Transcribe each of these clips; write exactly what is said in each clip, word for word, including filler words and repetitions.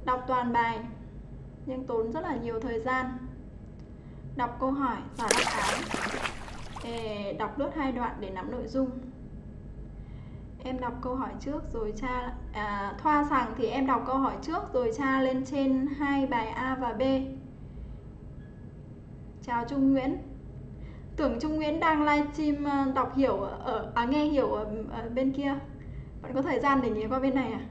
đọc toàn bài nhưng tốn rất là nhiều thời gian. Đọc câu hỏi và đáp án, để đọc lướt hai đoạn để nắm nội dung. Em đọc câu hỏi trước rồi tra à, Thoa rằng thì em đọc câu hỏi trước rồi tra lên trên hai bài A và B. Chào Trung Nguyễn. Tưởng Trung Nguyễn đang livestream đọc hiểu ở à, nghe hiểu ở, ở bên kia. Bạn có thời gian để nhớ qua bên này à?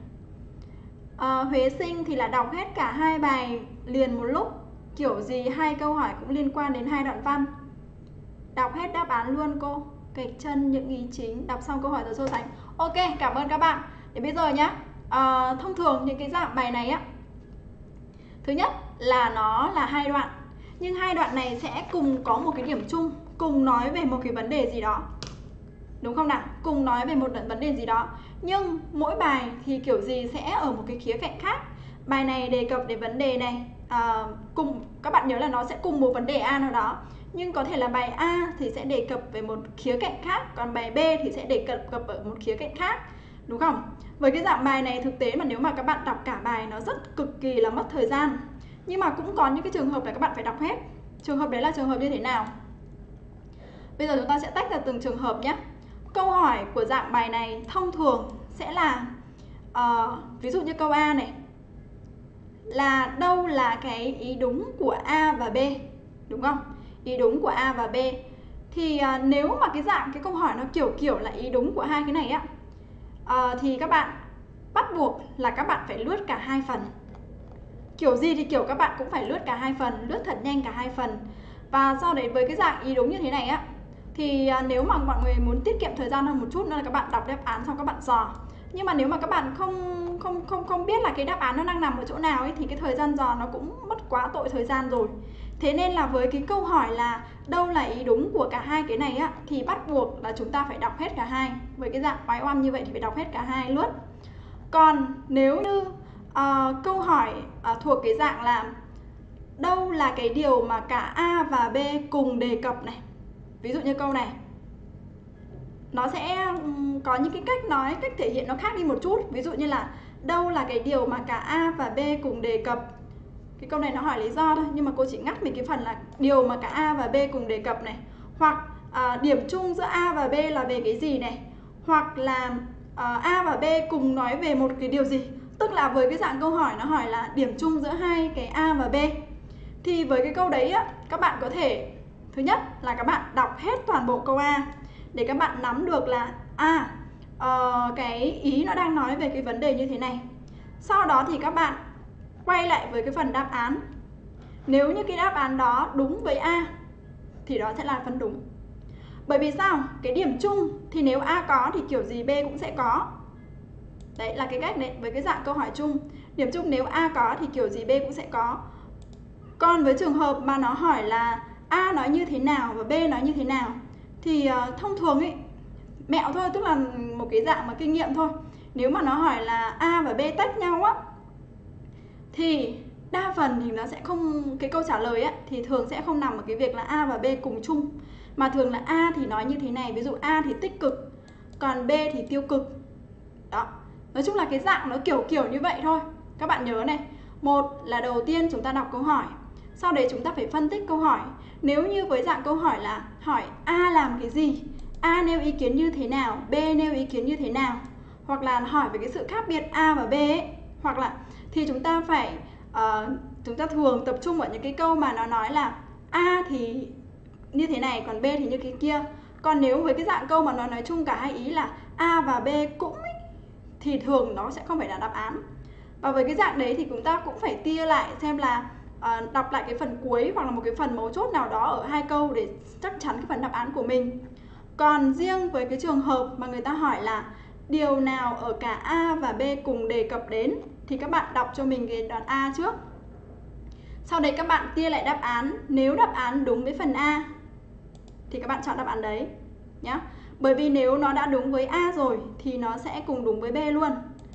à Huế Sinh thì là đọc hết cả hai bài liền một lúc, kiểu gì hai câu hỏi cũng liên quan đến hai đoạn văn. Đọc hết đáp án luôn cô. Gạch chân những ý chính, đọc xong câu hỏi rồi so sánh. Ok, cảm ơn các bạn. Để bây giờ nhá, à, thông thường những cái dạng bài này á, thứ nhất là nó là hai đoạn, nhưng hai đoạn này sẽ cùng có một cái điểm chung, cùng nói về một cái vấn đề gì đó, đúng không nào? Cùng nói về một vấn đề gì đó, nhưng mỗi bài thì kiểu gì sẽ ở một cái khía cạnh khác. Bài này đề cập đến vấn đề này, à, cùng các bạn nhớ là nó sẽ cùng một vấn đề A nào đó, nhưng có thể là bài A thì sẽ đề cập về một khía cạnh khác, còn bài B thì sẽ đề cập, cập ở một khía cạnh khác, đúng không? Với cái dạng bài này thực tế mà nếu mà các bạn đọc cả bài nó rất cực kỳ là mất thời gian. Nhưng mà cũng có những cái trường hợp là các bạn phải đọc hết. Trường hợp đấy là trường hợp như thế nào? Bây giờ chúng ta sẽ tách ra từng trường hợp nhé. Câu hỏi của dạng bài này thông thường sẽ là uh, ví dụ như câu A này, là đâu là cái ý đúng của A và B, đúng không? Ý đúng của A và B. Thì uh, nếu mà cái dạng cái câu hỏi nó kiểu kiểu là ý đúng của hai cái này á, uh, thì các bạn bắt buộc là các bạn phải lướt cả hai phần. Kiểu gì thì kiểu các bạn cũng phải lướt cả hai phần, lướt thật nhanh cả hai phần. Và sau đấy với cái dạng ý đúng như thế này á, thì uh, nếu mà mọi người muốn tiết kiệm thời gian hơn một chút nữa là các bạn đọc đáp án xong các bạn dò. Nhưng mà nếu mà các bạn không không không không biết là cái đáp án nó đang nằm ở chỗ nào ấy, thì cái thời gian dò nó cũng mất quá tội thời gian rồi. Thế nên là với cái câu hỏi là đâu là ý đúng của cả hai cái này á, thì bắt buộc là chúng ta phải đọc hết cả hai. Với cái dạng oái oăm như vậy thì phải đọc hết cả hai lướt. Còn nếu như uh, câu hỏi uh, thuộc cái dạng là đâu là cái điều mà cả A và B cùng đề cập này, ví dụ như câu này, nó sẽ có những cái cách nói, cách thể hiện nó khác đi một chút. Ví dụ như là đâu là cái điều mà cả A và B cùng đề cập. Cái câu này nó hỏi lý do thôi, nhưng mà cô chỉ ngắt mình cái phần là điều mà cả A và B cùng đề cập này. Hoặc à, điểm chung giữa A và B là về cái gì này. Hoặc là à, A và B cùng nói về một cái điều gì. Tức là với cái dạng câu hỏi nó hỏi là điểm chung giữa hai cái A và B. Thì với cái câu đấy á, các bạn có thể, thứ nhất là các bạn đọc hết toàn bộ câu A để các bạn nắm được là à, uh, cái ý nó đang nói về cái vấn đề như thế này. Sau đó thì các bạn quay lại với cái phần đáp án. Nếu như cái đáp án đó đúng với A thì đó sẽ là phần đúng. Bởi vì sao? Cái điểm chung thì nếu A có thì kiểu gì B cũng sẽ có. Đấy là cái cách đấy, với cái dạng câu hỏi chung. Điểm chung nếu A có thì kiểu gì B cũng sẽ có. Còn với trường hợp mà nó hỏi là A nói như thế nào và B nói như thế nào, thì uh, thông thường ấy, mẹo thôi, tức là một cái dạng mà kinh nghiệm thôi. Nếu mà nó hỏi là A và B tách nhau á, thì đa phần thì nó sẽ không, cái câu trả lời á, thì thường sẽ không nằm ở cái việc là A và B cùng chung. Mà thường là A thì nói như thế này, ví dụ A thì tích cực, còn B thì tiêu cực. Đó, nói chung là cái dạng nó kiểu kiểu như vậy thôi. Các bạn nhớ này, một là đầu tiên chúng ta đọc câu hỏi, sau đấy chúng ta phải phân tích câu hỏi. Nếu như với dạng câu hỏi là hỏi A làm cái gì, A nêu ý kiến như thế nào, B nêu ý kiến như thế nào, hoặc là hỏi về cái sự khác biệt A và B ấy, hoặc là thì chúng ta phải uh, chúng ta thường tập trung ở những cái câu mà nó nói là A thì như thế này, còn B thì như cái kia. Còn nếu với cái dạng câu mà nó nói chung cả hai ý là A và B cũng ấy, thì thường nó sẽ không phải là đáp án. Và với cái dạng đấy thì chúng ta cũng phải tia lại xem là uh, đọc lại cái phần cuối hoặc là một cái phần mấu chốt nào đó ở hai câu để chắc chắn cái phần đáp án của mình. Còn riêng với cái trường hợp mà người ta hỏi là điều nào ở cả A và B cùng đề cập đến, thì các bạn đọc cho mình cái đoạn A trước. Sau đấy các bạn tia lại đáp án. Nếu đáp án đúng với phần A thì các bạn chọn đáp án đấy nhé. Bởi vì nếu nó đã đúng với A rồi thì nó sẽ cùng đúng với B luôn.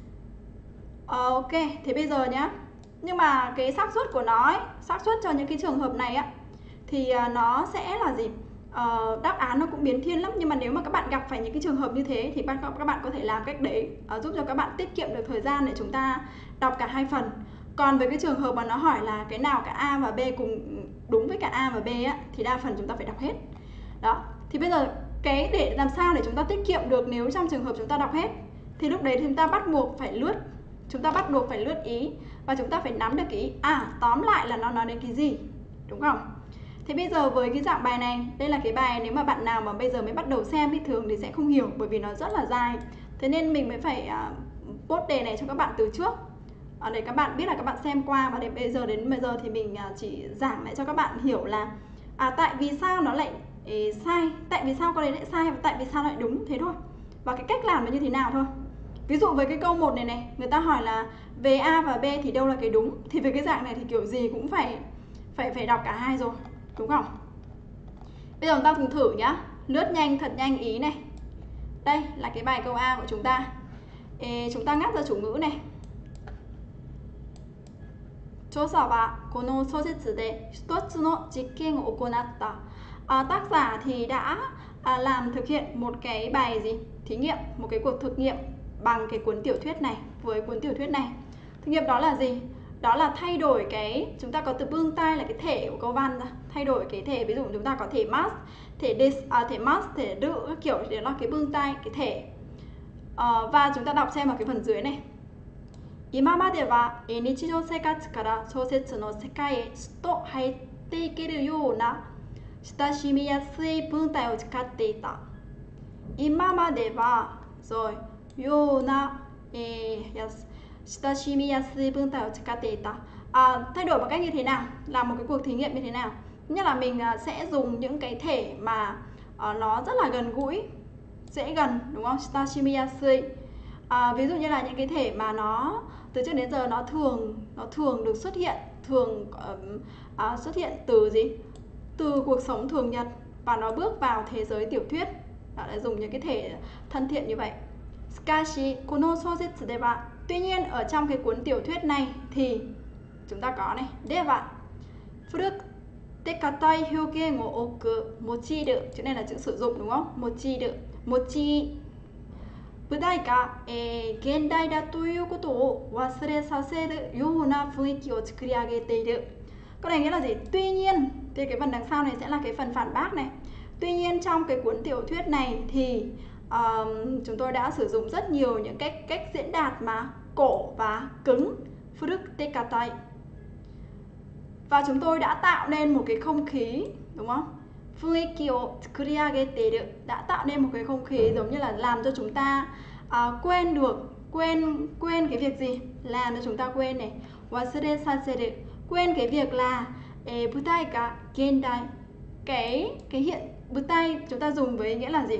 Ok, thế bây giờ nhá. Nhưng mà cái xác suất của nó ấy, xác suất cho những cái trường hợp này á, thì nó sẽ là gì? Uh, đáp án nó cũng biến thiên lắm. Nhưng mà nếu mà các bạn gặp phải những cái trường hợp như thế thì các bạn có thể làm cách đấy, uh, giúp cho các bạn tiết kiệm được thời gian để chúng ta đọc cả hai phần. Còn với cái trường hợp mà nó hỏi là cái nào cả A và B cùng đúng với cả A và B á, thì đa phần chúng ta phải đọc hết. Đó, thì bây giờ cái để làm sao để chúng ta tiết kiệm được nếu trong trường hợp chúng ta đọc hết, thì lúc đấy chúng ta bắt buộc phải lướt, chúng ta bắt buộc phải lướt ý và chúng ta phải nắm được cái ý. À, tóm lại là nó nói đến cái gì, đúng không? Thế bây giờ với cái dạng bài này, đây là cái bài nếu mà bạn nào mà bây giờ mới bắt đầu xem thì thường thì sẽ không hiểu bởi vì nó rất là dài. Thế nên mình mới phải uh, post đề này cho các bạn từ trước uh, để các bạn biết là các bạn xem qua, và đến bây giờ đến bây giờ thì mình uh, chỉ giảng lại cho các bạn hiểu là à, tại vì sao nó lại ý, sai, tại vì sao con đấy lại sai và tại vì sao lại đúng, thế thôi. Và cái cách làm là như thế nào thôi. Ví dụ với cái câu một này này, người ta hỏi là về A và B thì đâu là cái đúng, thì với cái dạng này thì kiểu gì cũng phải phải phải đọc cả hai rồi, đúng không? Bây giờ chúng ta cùng thử nhá. Lướt nhanh thật nhanh ý này. Đây là cái bài câu A của chúng ta. Ê, chúng ta ngắt ra chủ ngữ này. 調査はこの小説で一つの実験を行った。À, tác giả thì đã à, làm thực hiện một cái bài gì? Thí nghiệm, một cái cuộc thực nghiệm bằng cái cuốn tiểu thuyết này với cuốn tiểu thuyết này. Thực nghiệm đó là gì? Đó là thay đổi cái, chúng ta có từ bương tai là cái thể của câu văn ra, thay đổi cái thể, ví dụ chúng ta có thể mas, thể des, à, thể mas, thể đự, các kiểu, đó là cái bương tai, cái thể. À, và chúng ta đọc xem vào cái phần dưới này. 今までは日常生活から小説の世界へすっと入っていけるような親しみやすい文体を使っていた。今まではそうような、えー、親しみやすい文体を使っていた。À, thay đổi bằng cách như thế nào? Làm một cái cuộc thí nghiệm như thế nào? Nhất là mình uh, sẽ dùng những cái thể mà uh, nó rất là gần gũi, dễ gần, đúng không?親しみやすい. À, ví dụ như là những cái thể mà nó từ trước đến giờ nó thường nó thường được xuất hiện thường uh, uh, xuất hiện từ gì? Từ cuộc sống thường nhật và nó bước vào thế giới tiểu thuyết. Đó là dùng những cái thể thân thiện như vậy. Skashi kono sosetsu deva. Tuy nhiên ở trong cái cuốn tiểu thuyết này thì chúng ta có này, deva furutte katai hyogen o oku mochiru. Chữ này là chữ sử dụng đúng không? Mochiru, mochi. 舞台が、えー、現代だということを忘れさせるような雰囲気を作り上げている. Câu này nghĩa là gì? Tuy nhiên, thì cái phần đằng sau này sẽ là cái phần phản bác này. Tuy nhiên trong cái cuốn tiểu thuyết này thì um, chúng tôi đã sử dụng rất nhiều những cách cách diễn đạt mà cổ và cứng, furutte katai. Và chúng tôi đã tạo nên một cái không khí, đúng không? Fuiki o tsukuriageteru, đã tạo nên một cái không khí giống như là làm cho chúng ta uh, quên được, quên quên cái việc gì? Làm cho chúng ta quên này. Wasure saseru, quên cái việc là e, butai ga gendai. Cái cái hiện butai chúng ta dùng với nghĩa là gì?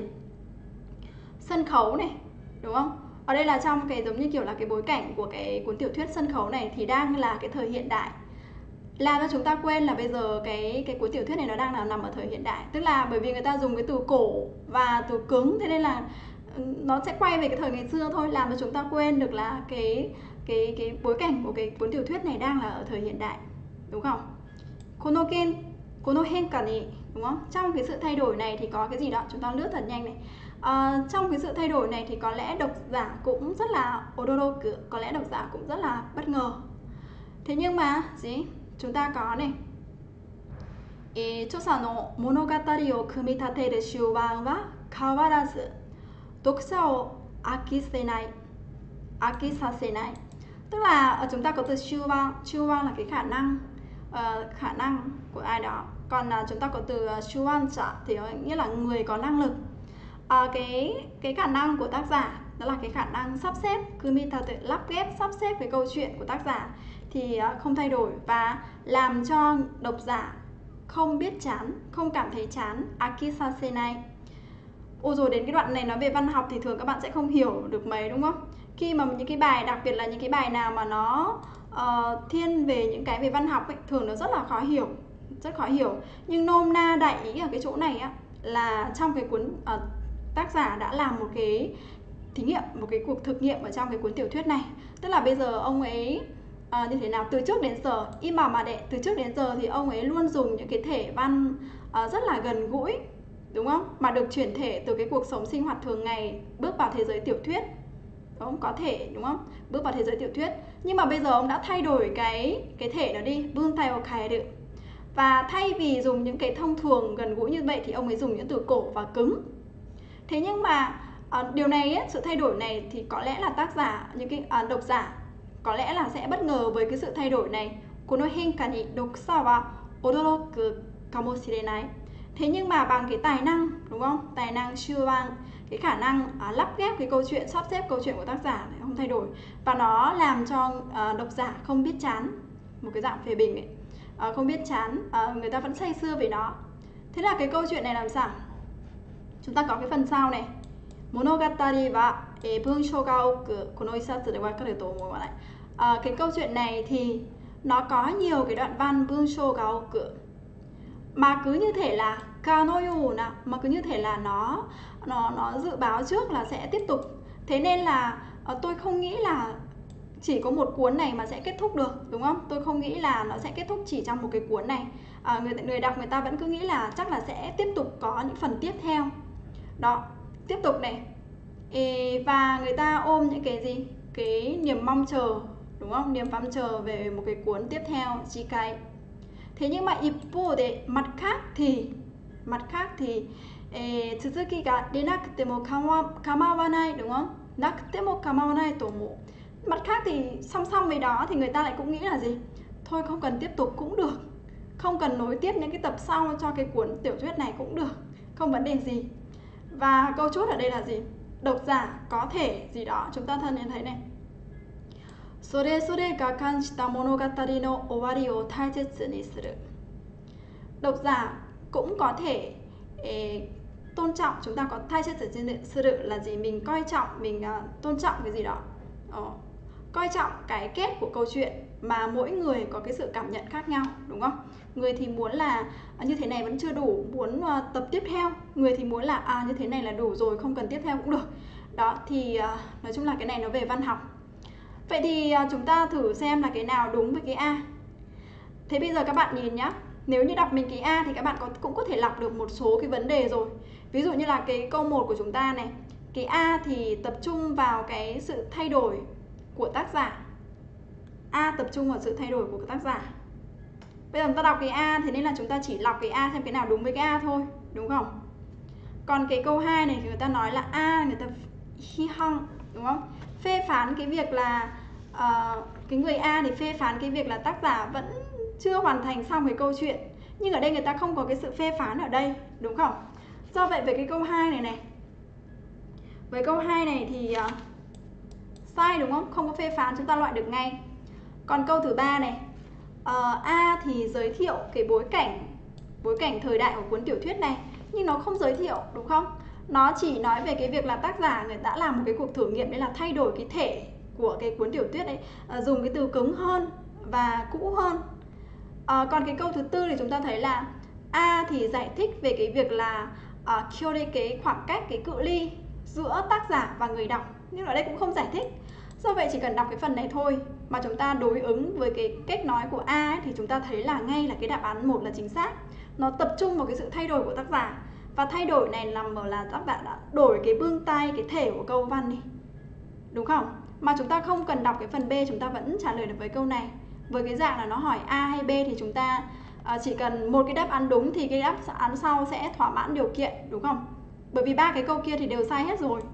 Sân khấu này, đúng không? Ở đây là trong cái giống như kiểu là cái bối cảnh của cái cuốn tiểu thuyết sân khấu này thì đang là cái thời hiện đại. Làm cho chúng ta quên là bây giờ cái cái cuốn tiểu thuyết này nó đang là nằm ở thời hiện đại. Tức là bởi vì người ta dùng cái từ cổ và từ cứng, thế nên là nó sẽ quay về cái thời ngày xưa thôi, làm cho chúng ta quên được là cái cái cái bối cảnh của cái cuốn tiểu thuyết này đang là ở thời hiện đại, đúng không? Kono ken, kono henka ni, đúng không? Trong cái sự thay đổi này thì có cái gì đó, chúng ta lướt thật nhanh này. À, trong cái sự thay đổi này thì có lẽ độc giả cũng rất là odoroku, có lẽ độc giả cũng rất là bất ngờ. Thế nhưng mà gì? Chúng ta có này, えー、著者の物語を組み立てる手腕は変わらず読者を飽きせない、飽きさせない. Tức là ở chúng ta có từ手腕, 手腕 là cái khả năng, uh, khả năng của ai đó. Còn uh, chúng ta có từ手腕者thì nghĩa là người có năng lực. Uh, cái cái khả năng của tác giả đó là cái khả năng sắp xếp, kumitate, lắp ghép, sắp xếp cái câu chuyện của tác giả thì không thay đổi và làm cho độc giả không biết chán, không cảm thấy chán. Akisasenai. Ôi rồi đến cái đoạn này nói về văn học thì thường các bạn sẽ không hiểu được mấy, đúng không? Khi mà những cái bài, đặc biệt là những cái bài nào mà nó uh, thiên về những cái về văn học ấy, thường nó rất là khó hiểu, rất khó hiểu. Nhưng nôm na đại ý ở cái chỗ này á, là trong cái cuốn uh, tác giả đã làm một cái thí nghiệm, một cái cuộc thực nghiệm ở trong cái cuốn tiểu thuyết này. Tức là bây giờ ông ấy À, như thế nào? Từ trước đến giờ, imamade, từ trước đến giờ thì ông ấy luôn dùng những cái thể văn uh, rất là gần gũi, đúng không? Mà được chuyển thể từ cái cuộc sống sinh hoạt thường ngày bước vào thế giới tiểu thuyết. đúng không? Có thể, đúng không? Bước vào thế giới tiểu thuyết. Nhưng mà bây giờ ông đã thay đổi cái cái thể đó đi, vương tay hoặc khai được. Và thay vì dùng những cái thông thường gần gũi như vậy thì ông ấy dùng những từ cổ và cứng. Thế nhưng mà à, điều này ấy, sự thay đổi này thì có lẽ là tác giả, những cái à, độc giả có lẽ là sẽ bất ngờ với cái sự thay đổi này. Kono henka ni dokusa wa odoroku kamoshirenai. Thế nhưng mà bằng cái tài năng, đúng không? Tài năng siêu bằng, cái khả năng à, lắp ghép cái câu chuyện, sắp xếp câu chuyện của tác giả này không thay đổi. Và nó làm cho à, độc giả không biết chán, một cái dạng phê bình ấy. À, không biết chán, à, người ta vẫn say sưa về nó. Thế là cái câu chuyện này làm sao? Chúng ta có cái phần sau này. Monogatari wa bunshō ga oku kono isatsu de wakaru to omou wa nai. À, cái câu chuyện này thì nó có nhiều cái đoạn văn bunshō ga oku mà cứ như thể là kanoyona, mà cứ như thể là nó nó nó dự báo trước là sẽ tiếp tục. Thế nên là uh, tôi không nghĩ là chỉ có một cuốn này mà sẽ kết thúc được, đúng không? Tôi không nghĩ là nó sẽ kết thúc chỉ trong một cái cuốn này. À, người người đọc người ta vẫn cứ nghĩ là chắc là sẽ tiếp tục có những phần tiếp theo. Đó, tiếp tục này. Ê, và người ta ôm những cái gì? Cái niềm mong chờ, đúng không? Niềm mong chờ về một cái cuốn tiếp theo, Jikai. Thế nhưng mà ippo de, mặt khác thì mặt khác thì eh, tsuzuki ga denakutte mo kamawanai, đúng không? Nakutte mo kamawanai to omou. Mặt khác thì song song với đó thì người ta lại cũng nghĩ là gì? Thôi không cần tiếp tục cũng được, không cần nối tiếp những cái tập sau cho cái cuốn tiểu thuyết này cũng được, không vấn đề gì. Và câu chốt ở đây là gì? Độc giả có thể gì đó, chúng ta thân nhận thấy này. Sore sore ga kanjita monogatari no owari o taisetsu ni suru. Độc giả cũng có thể eh, tôn trọng, chúng ta có taisetsu ni suru là gì? Mình coi trọng, mình uh, tôn trọng cái gì đó. Ờ, coi trọng cái kết của câu chuyện mà mỗi người có cái sự cảm nhận khác nhau, đúng không? Người thì muốn là à, như thế này vẫn chưa đủ, muốn uh, tập tiếp theo. Người thì muốn là à như thế này là đủ rồi, không cần tiếp theo cũng được. Đó thì uh, nói chung là cái này nó về văn học. Vậy thì uh, chúng ta thử xem là cái nào đúng với cái A. Thế bây giờ các bạn nhìn nhá, nếu như đọc mình cái A thì các bạn có, cũng có thể lọc được một số cái vấn đề rồi. Ví dụ như là cái câu một của chúng ta này, cái A thì tập trung vào cái sự thay đổi của tác giả. A tập trung vào sự thay đổi của tác giả. Bây giờ chúng ta đọc cái A, thế nên là chúng ta chỉ lọc cái A xem cái nào đúng với cái A thôi, đúng không? Còn cái câu hai này thì người ta nói là A, người ta hi hong, đúng không? Phê phán cái việc là uh, cái người A thì phê phán cái việc là tác giả vẫn chưa hoàn thành xong cái câu chuyện. Nhưng ở đây người ta không có cái sự phê phán ở đây, đúng không? Do vậy với cái câu hai này này, với câu hai này thì uh, sai, đúng không? Không có phê phán, chúng ta loại được ngay. Còn câu thứ ba này, uh, A thì giới thiệu cái bối cảnh bối cảnh thời đại của cuốn tiểu thuyết này, nhưng nó không giới thiệu, đúng không? Nó chỉ nói về cái việc là tác giả người đã làm một cái cuộc thử nghiệm, đấy là thay đổi cái thể của cái cuốn tiểu thuyết đấy, uh, dùng cái từ cứng hơn và cũ hơn. Uh, còn cái câu thứ tư thì chúng ta thấy là A thì giải thích về cái việc là uh, cái khoảng cách, cái cự ly giữa tác giả và người đọc, nhưng ở đây cũng không giải thích. Do vậy chỉ cần đọc cái phần này thôi mà chúng ta đối ứng với cái cách nói của A ấy, thì chúng ta thấy là ngay là cái đáp án một là chính xác. Nó tập trung vào cái sự thay đổi của tác giả. Và thay đổi này nằm ở là tác giả đã đổi cái bương tay, cái thể của câu văn đi, đúng không? Mà chúng ta không cần đọc cái phần B, chúng ta vẫn trả lời được với câu này. Với cái dạng là nó hỏi A hay B thì chúng ta uh, chỉ cần một cái đáp án đúng thì cái đáp án sau sẽ thỏa mãn điều kiện, đúng không? Bởi vì ba cái câu kia thì đều sai hết rồi.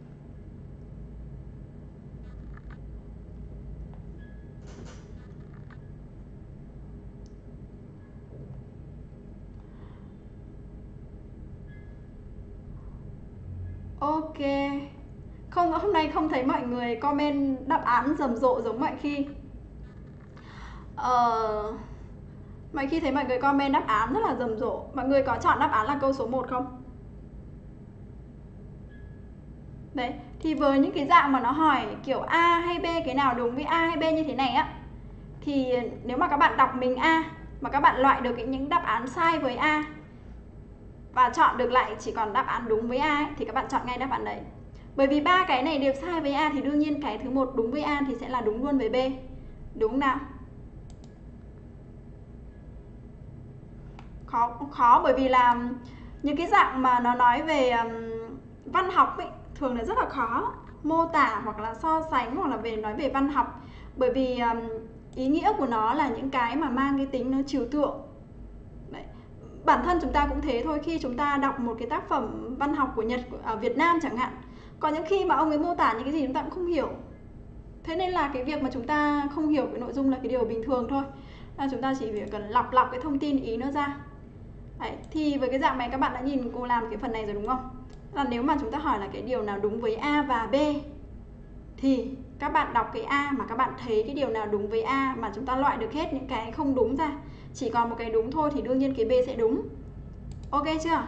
Ok. Không, hôm nay không thấy mọi người comment đáp án rầm rộ giống mọi khi. Ờ... Mọi khi thấy mọi người comment đáp án rất là rầm rộ. Mọi người có chọn đáp án là câu số một không? Đấy, thì với những cái dạng mà nó hỏi kiểu A hay B, cái nào đúng với A hay B như thế này á, thì nếu mà các bạn đọc mình A mà các bạn loại được những đáp án sai với A và chọn được lại chỉ còn đáp án đúng với A ấy, thì các bạn chọn ngay đáp án đấy. Bởi vì ba cái này đều sai với A thì đương nhiên cái thứ một đúng với A thì sẽ là đúng luôn với B. Đúng nào? Khó khó bởi vì là những cái dạng mà nó nói về um, văn học ấy thường là rất là khó. mô tả hoặc là so sánh hoặc là về nói về văn học. Bởi vì um, ý nghĩa của nó là những cái mà mang cái tính nó trừu tượng. Đấy. Bản thân chúng ta cũng thế thôi, khi chúng ta đọc một cái tác phẩm văn học của Nhật, ở Việt Nam chẳng hạn, có những khi mà ông ấy mô tả những cái gì chúng ta cũng không hiểu. Thế nên là cái việc mà chúng ta không hiểu cái nội dung là cái điều bình thường thôi. Là chúng ta chỉ việc cần lọc lọc cái thông tin ý nó ra. Đấy. Thì với cái dạng này các bạn đã nhìn cô làm cái phần này rồi đúng không? Là nếu mà chúng ta hỏi là cái điều nào đúng với A và B, thì các bạn đọc cái A mà các bạn thấy cái điều nào đúng với A mà chúng ta loại được hết những cái không đúng ra, chỉ còn một cái đúng thôi, thì đương nhiên cái B sẽ đúng. Ok chưa?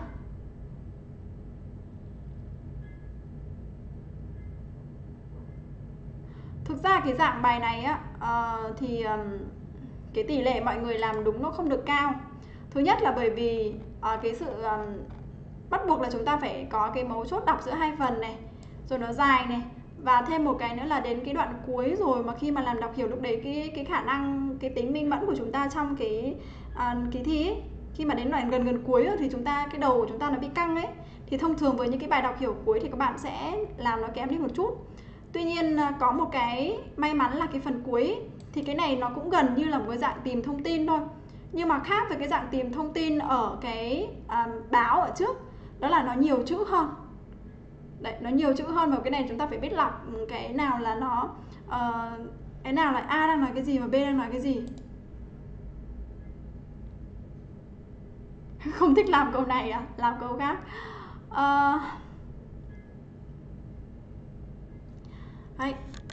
Thực ra cái dạng bài này á uh, thì um, cái tỷ lệ mọi người làm đúng nó không được cao. Thứ nhất là bởi vì uh, cái sự um, bắt buộc là chúng ta phải có cái mấu chốt đọc giữa hai phần này, rồi nó dài này, và thêm một cái nữa là đến cái đoạn cuối rồi mà khi mà làm đọc hiểu, lúc đấy cái cái khả năng, cái tính minh mẫn của chúng ta trong cái uh, kỳ thi ấy, khi mà đến đoạn gần gần cuối rồi thì chúng ta, cái đầu của chúng ta nó bị căng ấy, thì thông thường với những cái bài đọc hiểu cuối thì các bạn sẽ làm nó kém đi một chút. Tuy nhiên có một cái may mắn là cái phần cuối thì cái này nó cũng gần như là một cái dạng tìm thông tin thôi, nhưng mà khác với cái dạng tìm thông tin ở cái à, báo ở trước, đó là nó nhiều chữ hơn. Đấy, nó nhiều chữ hơn, và cái này chúng ta phải biết lọc cái nào là nó uh, cái nào là A đang nói cái gì và B đang nói cái gì. Không thích làm câu này à? Làm câu khác. uh, Đấy.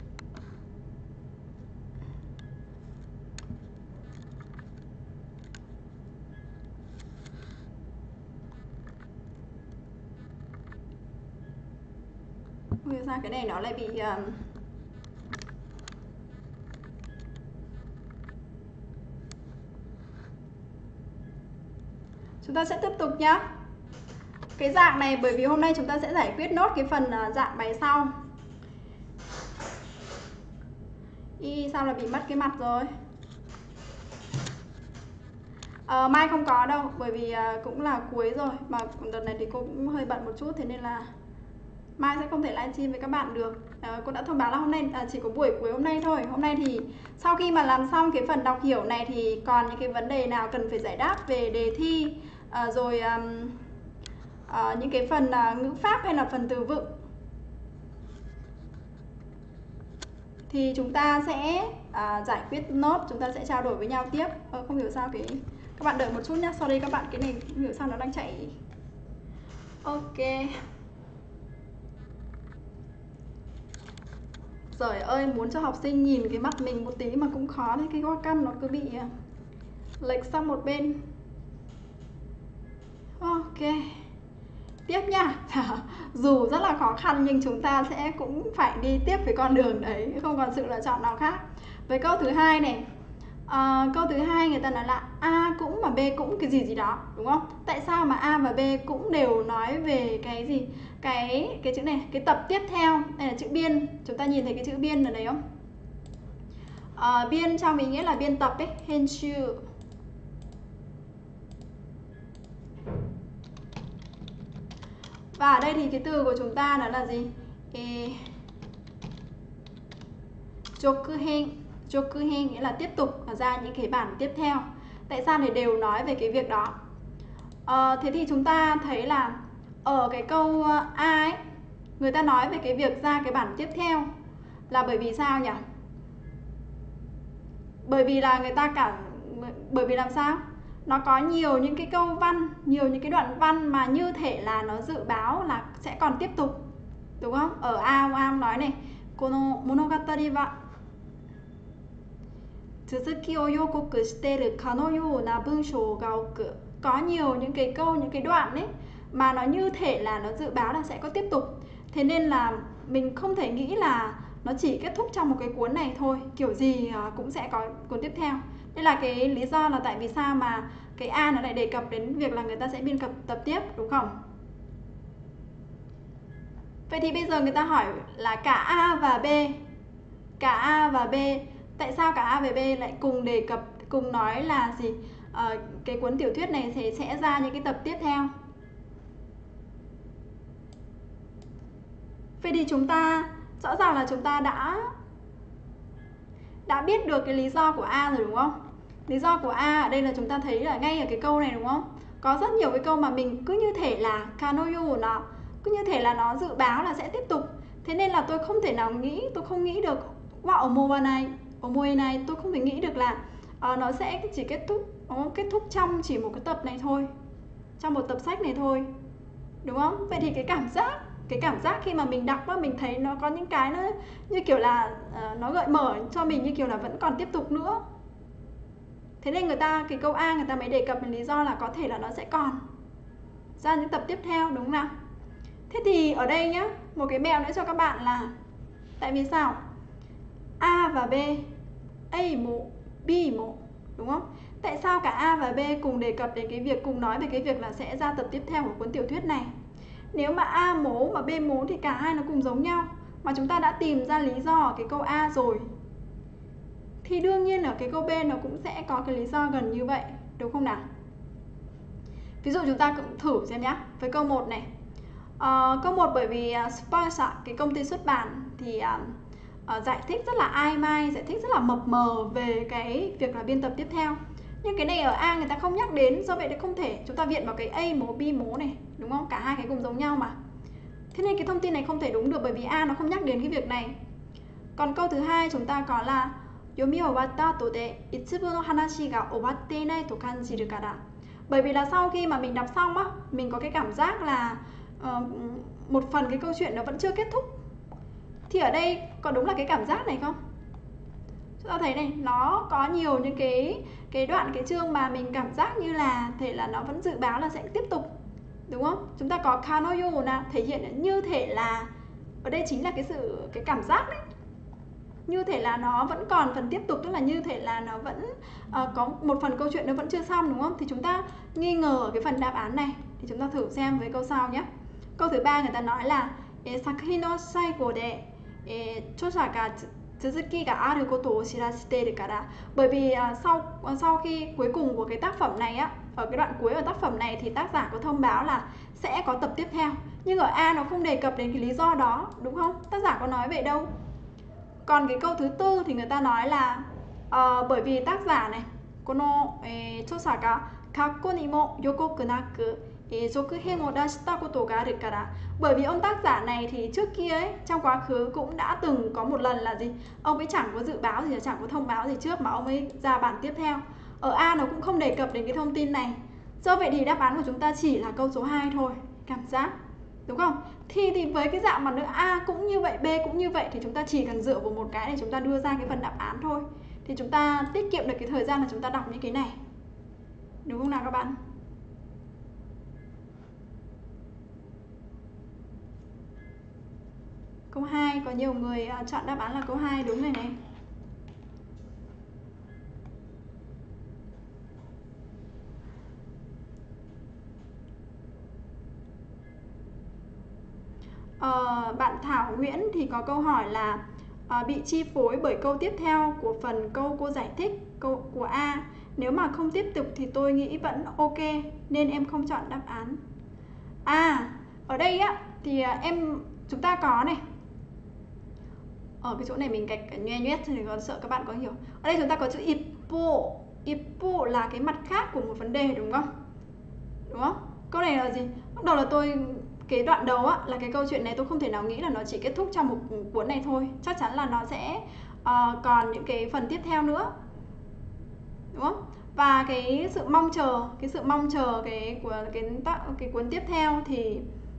Vì sao cái này nó lại bị um... Chúng ta sẽ tiếp tục nhá. Cái dạng này bởi vì hôm nay chúng ta sẽ giải quyết nốt cái phần dạng bài sau. Y sao là bị mất cái mặt rồi? À, mai không có đâu, bởi vì cũng là cuối rồi, mà đợt này thì cô cũng hơi bận một chút, thế nên là mai sẽ không thể livestream với các bạn được. À, cô đã thông báo là hôm nay à, chỉ có buổi cuối hôm nay thôi. Hôm nay thì sau khi mà làm xong cái phần đọc hiểu này thì còn những cái vấn đề nào cần phải giải đáp về đề thi, à, rồi um, à, những cái phần à, ngữ pháp hay là phần từ vựng, thì chúng ta sẽ à, giải quyết nốt, chúng ta sẽ trao đổi với nhau tiếp. Ờ, không hiểu sao cái các bạn đợi một chút nhé, sorry các bạn, cái này không hiểu sao nó đang chạy. Ok. Trời ơi, muốn cho học sinh nhìn cái mặt mình một tí mà cũng khó đấy, cái webcam nó cứ bị lệch sang một bên. Ok. Tiếp nha. Dù rất là khó khăn nhưng chúng ta sẽ cũng phải đi tiếp với con đường đấy, không còn sự lựa chọn nào khác. Với câu thứ hai này, à, câu thứ hai người ta nói là A cũng mà B cũng cái gì gì đó, đúng không? Tại sao mà A và B cũng đều nói về cái gì? Cái cái chữ này, cái tập tiếp theo, đây là chữ biên. Chúng ta nhìn thấy cái chữ biên ở đây không? À, biên trong ý nghĩa là biên tập ấy, henshu. Và ở đây thì cái từ của chúng ta đó là gì? E... Jokuhen. Jokuhen nghĩa là tiếp tục, là ra những cái bản tiếp theo. Tại sao thì đều nói về cái việc đó? À, thế thì chúng ta thấy là ở cái câu A ấy, người ta nói về cái việc ra cái bản tiếp theo là bởi vì sao nhỉ? Bởi vì là người ta cả bởi vì làm sao? Nó có nhiều những cái câu văn, nhiều những cái đoạn văn mà như thể là nó dự báo là sẽ còn tiếp tục, đúng không? Ở A, ông A nói này, kono monogatari wa tsuzuki o yokoku shiteru ka no you na bunshou ga oku. Có nhiều những cái câu, những cái đoạn ấy mà nó như thể là nó dự báo là sẽ có tiếp tục. Thế nên là mình không thể nghĩ là nó chỉ kết thúc trong một cái cuốn này thôi, kiểu gì cũng sẽ có cuốn tiếp theo. Đây là cái lý do là tại vì sao mà cái A nó lại đề cập đến việc là người ta sẽ biên tập tập tiếp, đúng không? Vậy thì bây giờ người ta hỏi là cả A và B, cả A và B, tại sao cả A và B lại cùng đề cập, cùng nói là gì? À, cái cuốn tiểu thuyết này sẽ, sẽ ra những cái tập tiếp theo. Vậy thì chúng ta rõ ràng là chúng ta đã đã biết được cái lý do của A rồi đúng không? Lý do của A ở đây là chúng ta thấy là ngay ở cái câu này đúng không? Có rất nhiều cái câu mà mình cứ như thể là kanoyu nó cứ như thể là nó dự báo là sẽ tiếp tục. Thế nên là tôi không thể nào nghĩ, tôi không nghĩ được wa omowa này, omoe này, tôi không thể nghĩ được là uh, nó sẽ chỉ kết thúc nó kết thúc trong chỉ một cái tập này thôi, trong một tập sách này thôi, đúng không? Vậy thì cái cảm giác cái cảm giác khi mà mình đọc á, mình thấy nó có những cái nó như kiểu là uh, nó gợi mở cho mình như kiểu là vẫn còn tiếp tục nữa. Thế nên người ta cái câu A người ta mới đề cập đến lý do là có thể là nó sẽ còn ra những tập tiếp theo, đúng không nào? Thế thì ở đây nhá, một cái mẹo nữa cho các bạn là tại vì sao? A và B, A một, B một, đúng không? Tại sao cả A và B cùng đề cập đến cái việc, cùng nói về cái việc là sẽ ra tập tiếp theo của cuốn tiểu thuyết này? Nếu mà A mố và B mố thì cả hai nó cùng giống nhau, mà chúng ta đã tìm ra lý do ở cái câu A rồi, thì đương nhiên ở cái câu B nó cũng sẽ có cái lý do gần như vậy, đúng không nào? Ví dụ chúng ta cũng thử xem nhá, với câu một này. Uh, câu một bởi vì uh, Sponsor, cái công ty xuất bản thì uh, uh, giải thích rất là ai mai, giải thích rất là mập mờ về cái việc là biên tập tiếp theo. Nhưng cái này ở A người ta không nhắc đến, do vậy thì không thể chúng ta viện vào cái A mố, B mố này, đúng không? Cả hai cái cùng giống nhau mà. Thế nên cái thông tin này không thể đúng được bởi vì A nó không nhắc đến cái việc này. Còn câu thứ hai chúng ta có là yomi owatta ato de itsubu no hanashi ga owatte inai to kanjiru kara. Bởi vì là sau khi mà mình đọc xong á, mình có cái cảm giác là uh, một phần cái câu chuyện nó vẫn chưa kết thúc. Thì ở đây có đúng là cái cảm giác này không? Chúng ta thấy này, nó có nhiều những cái cái đoạn cái chương mà mình cảm giác như là thể là nó vẫn dự báo là sẽ tiếp tục, đúng không? Chúng ta có kanoyu là thể hiện như thể là ở đây chính là cái sự cái cảm giác đấy, như thể là nó vẫn còn phần tiếp tục, tức là như thể là nó vẫn uh, có một phần câu chuyện nó vẫn chưa xong, đúng không? Thì chúng ta nghi ngờ ở cái phần đáp án này, thì chúng ta thử xem với câu sau nhé. Câu thứ ba người ta nói là sakuhin no saigo de chosa ga tsuzuki ga aru koto o shirashiteiru kara. Bởi vì uh, sau uh, sau khi cuối cùng của cái tác phẩm này á, ở cái đoạn cuối ở tác phẩm này thì tác giả có thông báo là sẽ có tập tiếp theo. Nhưng ở A nó không đề cập đến cái lý do đó, đúng không? Tác giả có nói vậy đâu. Còn cái câu thứ tư thì người ta nói là uh, bởi vì tác giả này kono eh, chosa ga kakko ni mo yokoku naku zokuhen o dashita koto ga aru kara. Bởi vì ông tác giả này thì trước kia ấy, trong quá khứ cũng đã từng có một lần là gì? Ông ấy chẳng có dự báo gì, chẳng có thông báo gì trước mà ông ấy ra bản tiếp theo. Ở A nó cũng không đề cập đến cái thông tin này. Do vậy thì đáp án của chúng ta chỉ là câu số hai thôi, cảm giác. Đúng không? Thì, thì với cái dạng mà nữa A cũng như vậy, B cũng như vậy thì chúng ta chỉ cần dựa vào một cái để chúng ta đưa ra cái phần đáp án thôi. Thì chúng ta tiết kiệm được cái thời gian là chúng ta đọc những cái này. Đúng không nào các bạn? Câu hai, có nhiều người chọn đáp án là câu hai đúng rồi này. Ờ, bạn Thảo Nguyễn thì có câu hỏi là uh, bị chi phối bởi câu tiếp theo của phần câu cô giải thích câu của A. Nếu mà không tiếp tục thì tôi nghĩ vẫn ok, nên em không chọn đáp án. À, ở đây á thì uh, em chúng ta có này. Ở cái chỗ này mình gạch nhoe nhoét thì có sợ các bạn có hiểu. Ở đây chúng ta có chữ ippo. Ippo là cái mặt khác của một vấn đề, đúng không? Đúng không? Câu này là gì? Bắt đầu là tôi cái đoạn đầu á, là cái câu chuyện này tôi không thể nào nghĩ là nó chỉ kết thúc trong một cuốn này thôi. Chắc chắn là nó sẽ uh, còn những cái phần tiếp theo nữa, đúng không? Và cái sự mong chờ, cái sự mong chờ cái của cái cái cuốn tiếp theo thì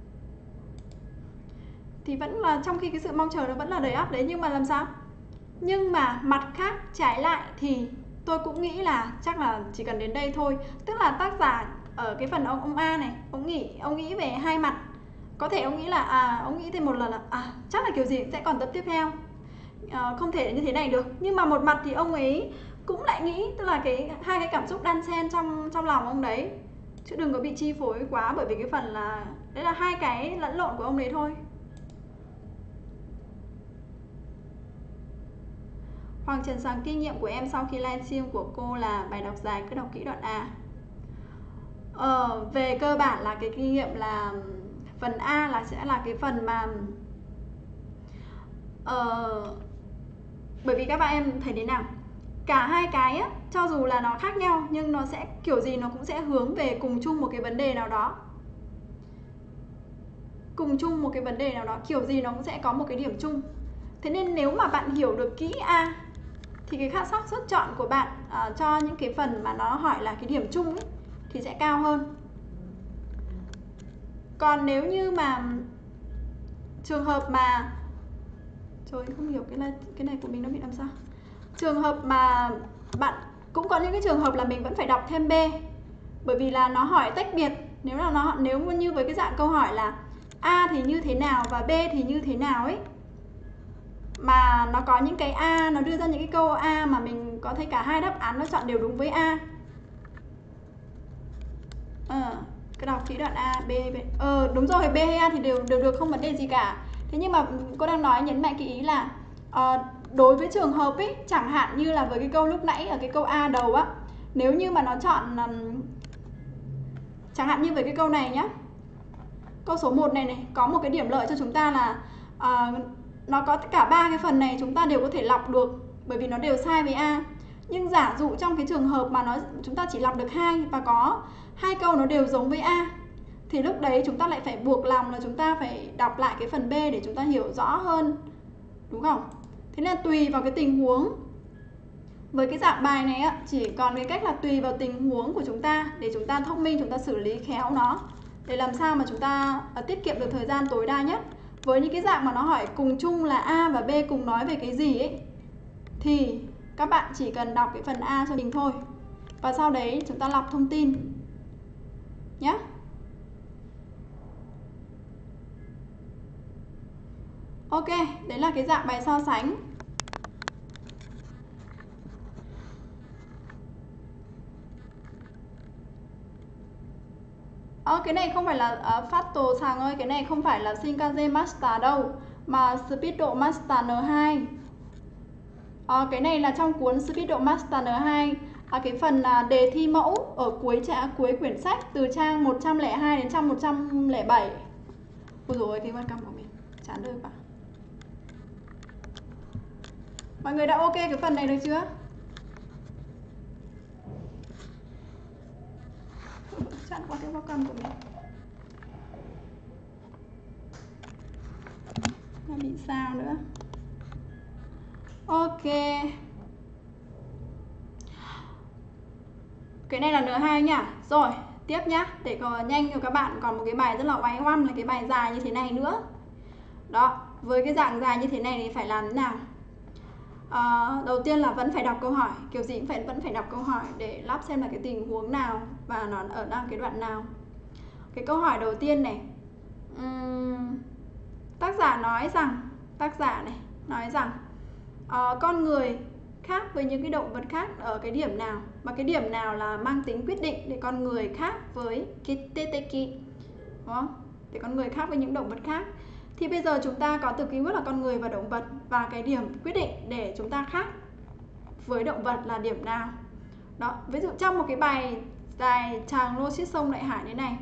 thì vẫn là trong khi cái sự mong chờ nó vẫn là đầy ắp đấy, nhưng mà làm sao? Nhưng mà mặt khác trái lại thì tôi cũng nghĩ là chắc là chỉ cần đến đây thôi. Tức là tác giả ở cái phần ông ông A này, ông nghĩ ông nghĩ về hai mặt. Có thể ông nghĩ là à ông nghĩ thêm một lần là à chắc là kiểu gì sẽ còn tập tiếp theo, à, không thể như thế này được. Nhưng mà một mặt thì ông ấy cũng lại nghĩ, tức là cái hai cái cảm xúc đan xen trong trong lòng ông đấy, chứ đừng có bị chi phối quá bởi vì cái phần là đấy là hai cái lẫn lộn của ông đấy thôi. Hoàng Trần Sàng, kinh nghiệm của em sau khi livestream của cô là bài đọc dài cứ đọc kỹ đoạn A. Ờ, về cơ bản là cái kinh nghiệm là phần A là sẽ là cái phần mà uh, bởi vì các bạn em thấy thế nào, cả hai cái á, cho dù là nó khác nhau nhưng nó sẽ kiểu gì nó cũng sẽ hướng về cùng chung một cái vấn đề nào đó. Cùng chung một cái vấn đề nào đó, kiểu gì nó cũng sẽ có một cái điểm chung. Thế nên nếu mà bạn hiểu được kỹ A thì cái khả xác suất chọn của bạn uh, cho những cái phần mà nó hỏi là cái điểm chung ấy, thì sẽ cao hơn. Còn nếu như mà trường hợp mà trời, không hiểu cái này, cái này của mình nó bị làm sao. Trường hợp mà bạn cũng có những cái trường hợp là mình vẫn phải đọc thêm B, bởi vì là nó hỏi tách biệt. Nếu là nó nếu như với cái dạng câu hỏi là A thì như thế nào và B thì như thế nào ấy, mà nó có những cái A, nó đưa ra những cái câu A mà mình có thấy cả hai đáp án nó chọn đều đúng với A. Ờ, cái đọc kỹ đoạn A, B, B. Ờ, đúng rồi, B hay A thì đều, đều được, không vấn đề gì cả. Thế nhưng mà cô đang nói nhấn mạnh cái ý là uh, đối với trường hợp ấy, chẳng hạn như là với cái câu lúc nãy ở cái câu A đầu á, nếu như mà nó chọn um, chẳng hạn như với cái câu này nhá, câu số một này này có một cái điểm lợi cho chúng ta là uh, nó có cả ba cái phần này chúng ta đều có thể lọc được, bởi vì nó đều sai với A. Nhưng giả dụ trong cái trường hợp mà nó chúng ta chỉ lọc được hai và có hai câu nó đều giống với A, thì lúc đấy chúng ta lại phải buộc lòng là chúng ta phải đọc lại cái phần B để chúng ta hiểu rõ hơn, đúng không? Thế nên tùy vào cái tình huống, với cái dạng bài này á, chỉ còn cái cách là tùy vào tình huống của chúng ta để chúng ta thông minh, chúng ta xử lý khéo nó, để làm sao mà chúng ta uh, tiết kiệm được thời gian tối đa nhất. Với những cái dạng mà nó hỏi cùng chung là A và B cùng nói về cái gì ấy, thì các bạn chỉ cần đọc cái phần A cho mình thôi, và sau đấy chúng ta lọc thông tin nhé. Ok, đấy là cái dạng bài so sánh. Ờ, cái này không phải là uh, Fato Sàng ơi, cái này không phải là Shinkansen Master đâu, mà Speedo Master N hai. Ờ, cái này là trong cuốn Speedo Master N hai, à, cái phần uh, đề thi mẫu ở cuối trả, cuối quyển sách, từ trang một trăm lẻ hai đến trang một trăm lẻ bảy. Ôi dồi ôi, cái webcam của mình chán đời quá. Mọi người đã ok cái phần này được chưa? Chán quá cái webcam của mình. Nó bị sao nữa. Ok. Cái này là N hai nhá. Rồi, tiếp nhá. Để còn nhanh cho các bạn, còn một cái bài rất là oái oăm là cái bài dài như thế này nữa. Đó, với cái dạng dài như thế này thì phải làm thế nào? À, đầu tiên là vẫn phải đọc câu hỏi, kiểu gì cũng phải vẫn phải đọc câu hỏi để lắp xem là cái tình huống nào và nó ở đang cái đoạn nào. Cái câu hỏi đầu tiên này, uhm, tác giả nói rằng tác giả này nói rằng uh, con người khác với những cái động vật khác ở cái điểm nào, mà cái điểm nào là mang tính quyết định để con người khác với cái teteki, đúng không? Để con người khác với những động vật khác. Thì bây giờ chúng ta có từ keyword là con người và động vật, và cái điểm quyết định để chúng ta khác với động vật là điểm nào. Đó, ví dụ trong một cái bài dài Tràng Lô Xiết Sông Đại Hải thế này,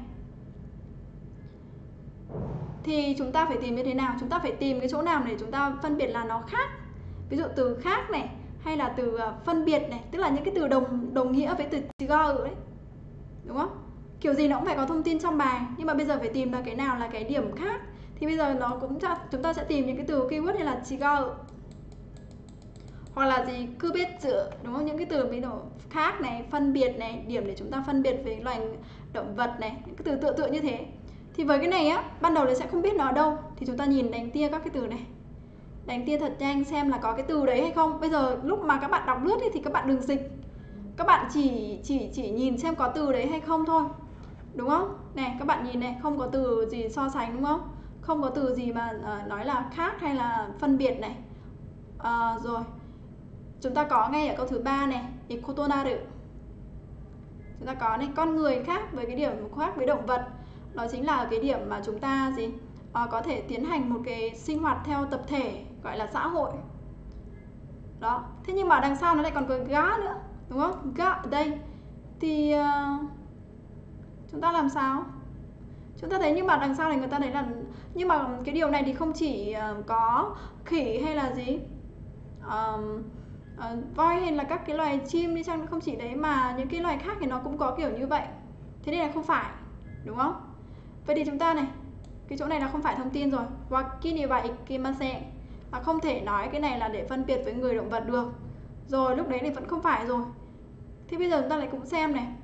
thì chúng ta phải tìm như thế nào? Chúng ta phải tìm cái chỗ nào để chúng ta phân biệt là nó khác. Ví dụ từ khác này, hay là từ phân biệt này, tức là những cái từ đồng đồng nghĩa với từ chigaru đấy, đúng không? Kiểu gì nó cũng phải có thông tin trong bài, nhưng mà bây giờ phải tìm là cái nào là cái điểm khác. Thì bây giờ nó cũng cho, chúng ta sẽ tìm những cái từ keyword như là chigaru, hoặc là gì kubetsu, đúng không? Những cái từ ví dụ khác này, phân biệt này, điểm để chúng ta phân biệt với loài động vật này, những cái từ tựa tựa như thế. Thì với cái này á, ban đầu thì sẽ không biết nó ở đâu, thì chúng ta nhìn đánh tia các cái từ này, đánh tia thật nhanh xem là có cái từ đấy hay không. Bây giờ lúc mà các bạn đọc lướt ấy, thì các bạn đừng dịch, các bạn chỉ chỉ chỉ nhìn xem có từ đấy hay không thôi, đúng không? Này, các bạn nhìn này, không có từ gì so sánh, đúng không? Không có từ gì mà uh, nói là khác hay là phân biệt này. Uh, rồi chúng ta có ngay ở câu thứ ba này, ikotonaru. Chúng ta có này, con người khác với cái điểm khác với động vật. Đó chính là cái điểm mà chúng ta gì à, có thể tiến hành một cái sinh hoạt theo tập thể, gọi là xã hội. Đó. Thế nhưng mà đằng sau nó lại còn có gá nữa, đúng không? Gá ở đây thì uh, chúng ta làm sao? Chúng ta thấy nhưng mà đằng sau này người ta thấy là, nhưng mà cái điều này thì không chỉ uh, có khỉ hay là gì uh, uh, voi hay là các cái loài chim đi chăng, không chỉ đấy mà những cái loài khác thì nó cũng có kiểu như vậy. Thế nên là không phải, đúng không? Vậy thì chúng ta này, cái chỗ này là không phải thông tin rồi. Wakini wa ikimasen là không thể nói cái này là để phân biệt với người động vật được. Rồi lúc đấy thì vẫn không phải rồi. Thế bây giờ chúng ta lại cũng xem này.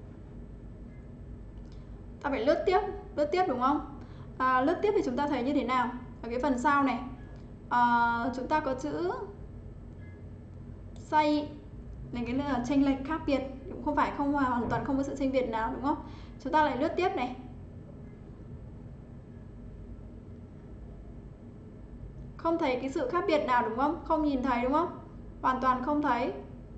Ta phải lướt tiếp, lướt tiếp đúng không? À, lướt tiếp thì chúng ta thấy như thế nào? Ở cái phần sau này, à, chúng ta có chữ say là cái là chênh lệch khác biệt, cũng không phải không hoàn toàn không có sự chênh biệt nào, đúng không? Chúng ta lại lướt tiếp này. Không thấy cái sự khác biệt nào đúng không? Không nhìn thấy đúng không? Hoàn toàn không thấy.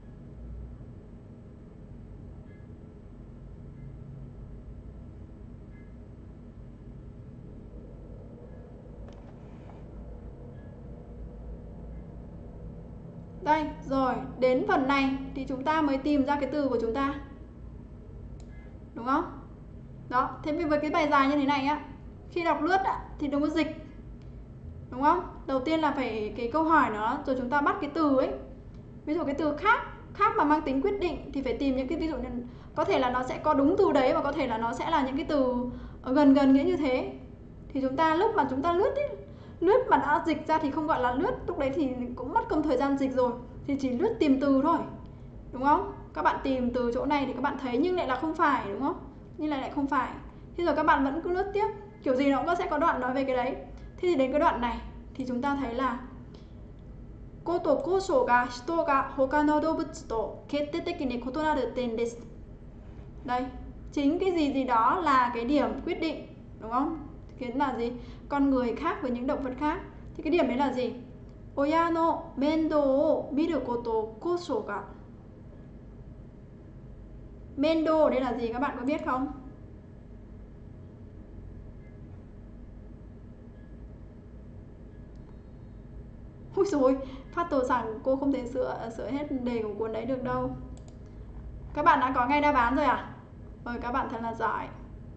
Đây, rồi, đến phần này thì chúng ta mới tìm ra cái từ của chúng ta. Đúng không? Đó, thế với cái bài dài như thế này á, khi đọc lướt á, thì đừng có dịch. Đúng không? Đầu tiên là phải cái câu hỏi nó, rồi chúng ta bắt cái từ ấy. Ví dụ cái từ khác, khác mà mang tính quyết định thì phải tìm những cái ví dụ như, có thể là nó sẽ có đúng từ đấy và có thể là nó sẽ là những cái từ gần gần nghĩa như thế. Thì chúng ta lúc mà chúng ta lướt ấy, lướt mà đã dịch ra thì không gọi là lướt, lúc đấy thì cũng mất công thời gian dịch rồi, thì chỉ lướt tìm từ thôi, đúng không? Các bạn tìm từ chỗ này thì các bạn thấy nhưng lại là không phải, đúng không? Nhưng lại lại không phải. Thế rồi các bạn vẫn cứ lướt tiếp, kiểu gì nó cũng sẽ có đoạn nói về cái đấy. Thế thì đến cái đoạn này thì chúng ta thấy là Koto kosho ga hito ga hoka no doubutsu to kette teki ni kotonaru ten desu. Đây, chính cái gì gì đó là cái điểm quyết định, đúng không? Cái là gì? Con người khác với những động vật khác. Thì cái điểm đấy là gì? Oya no mendou o miru koto kosho ga. Mendo đây là gì các bạn có biết không? Ui dồi, phát tổ rằng cô không thể sửa sửa hết đề của cuốn đấy được đâu. Các bạn đã có ngay đáp án rồi à? Rồi, các bạn thật là giỏi.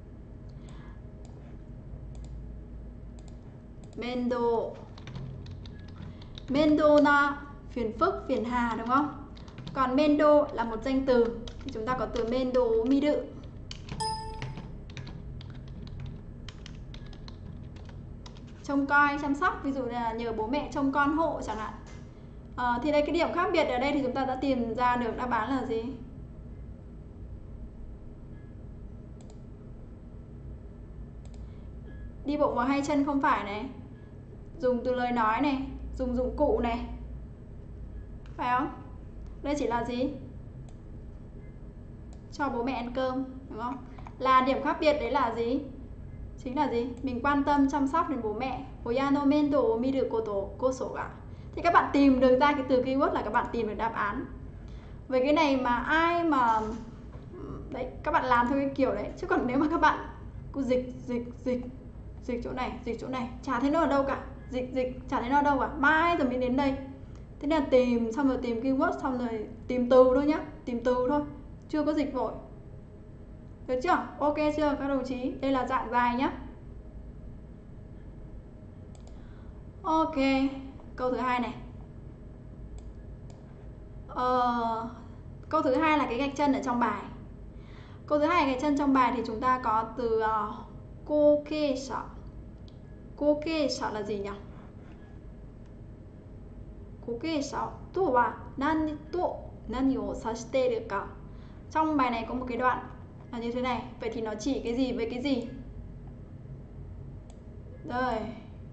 Mendo. Mendo là phiền phức, phiền hà, đúng không? Còn mendo là một danh từ thì chúng ta có từ mendo miru. Trông coi, chăm sóc, ví dụ là nhờ bố mẹ trông con hộ chẳng hạn. À, thì đây cái điểm khác biệt ở đây thì chúng ta đã tìm ra được đáp án là gì? Đi bộ bằng hai chân không phải này, dùng từ lời nói này, dùng dụng cụ này, phải không? Đây chỉ là gì? Cho bố mẹ ăn cơm, đúng không? Là điểm khác biệt đấy là gì? Chính là gì? Mình quan tâm chăm sóc đến bố mẹ. Oya no mendo miru koto kosho ga. Thì các bạn tìm được ra cái từ keyword là các bạn tìm được đáp án. Về cái này mà ai mà đấy, các bạn làm theo cái kiểu đấy. Chứ còn nếu mà các bạn cứ dịch, dịch, dịch, dịch chỗ này, dịch chỗ này, chả thấy nó ở đâu cả. Dịch, dịch, chả thấy nó ở đâu cả. Mai rồi mới đến đây. Thế nên là tìm, xong rồi tìm keyword, xong rồi tìm từ thôi nhá. Tìm từ thôi, chưa có dịch vội. Được chưa? Ok chưa các đồng chí? Đây là dạng dài nhá. Ok, câu thứ hai này. Ờ, câu thứ hai là cái gạch chân ở trong bài. Câu thứ hai gạch chân trong bài thì chúng ta có từ uh, kokesha. Kokesha là gì nhỉ? Kokesha to wa nani to nani o sashiteru ka. Trong bài này có một cái đoạn là như thế này. Vậy thì nó chỉ cái gì với cái gì? Đây.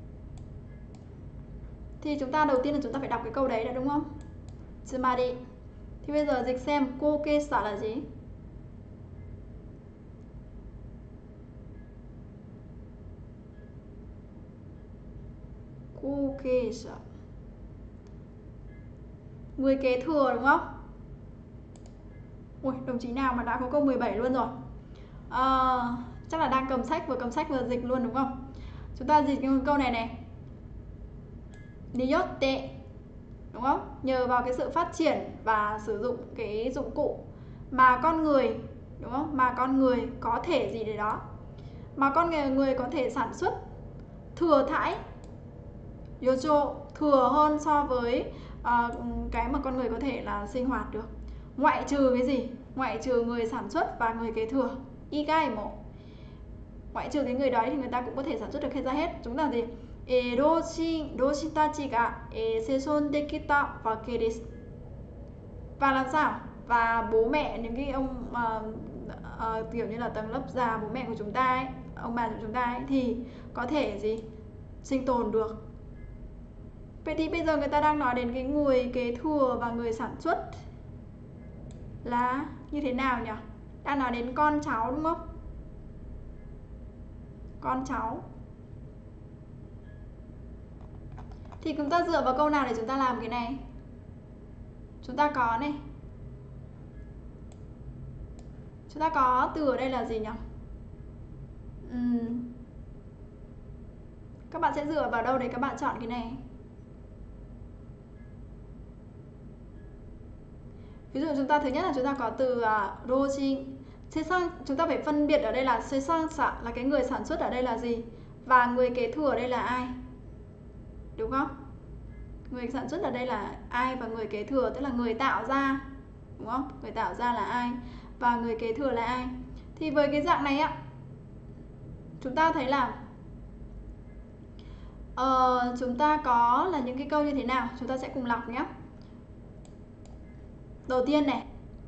Thì chúng ta đầu tiên là chúng ta phải đọc cái câu đấy đã, đúng không? Tsumari. Thì bây giờ dịch xem kokesha là gì? Kokesha. Người kế thừa, đúng không? Ui, đồng chí nào mà đã có câu mười bảy luôn rồi. À, chắc là đang cầm sách, vừa cầm sách vừa dịch luôn, đúng không? Chúng ta dịch cái câu này này. Niyotte, đúng không? Nhờ vào cái sự phát triển và sử dụng cái dụng cụ mà con người, đúng không? Mà con người có thể gì đấy đó. mà con người, người có thể sản xuất thừa thãi yojo, thừa hơn so với uh, cái mà con người có thể là sinh hoạt được. Ngoại trừ cái gì? Ngoại trừ người sản xuất và người kế thừa. Igai mo. Ngoại trừ cái người đấy thì người ta cũng có thể sản xuất được hết ra hết. Chúng ta gì? E roshin, roshin tachi ga e seishon dekita wake desu. Và làm sao? Và bố mẹ, những cái ông uh, uh, kiểu như là tầng lớp già, bố mẹ của chúng ta ấy, ông bà của chúng ta ấy, thì có thể gì? Sinh tồn được. Vậy thì bây giờ người ta đang nói đến cái người kế thừa và người sản xuất là như thế nào nhỉ? Đang nói đến con cháu đúng không? Con cháu. Thì chúng ta dựa vào câu nào để chúng ta làm cái này? Chúng ta có này. Chúng ta có từ ở đây là gì nhỉ? Uhm. Các bạn sẽ dựa vào đâu để các bạn chọn cái này? Ví dụ chúng ta thứ nhất là chúng ta có từ uh, rojin. Seisang, chúng ta phải phân biệt ở đây là seisang là cái người sản xuất ở đây là gì, và người kế thừa ở đây là ai, đúng không? Người sản xuất ở đây là ai và người kế thừa tức là người tạo ra, đúng không? Người tạo ra là ai và người kế thừa là ai. Thì với cái dạng này á, chúng ta thấy là uh, chúng ta có là những cái câu như thế nào? Chúng ta sẽ cùng đọc nhé. Đầu tiên này,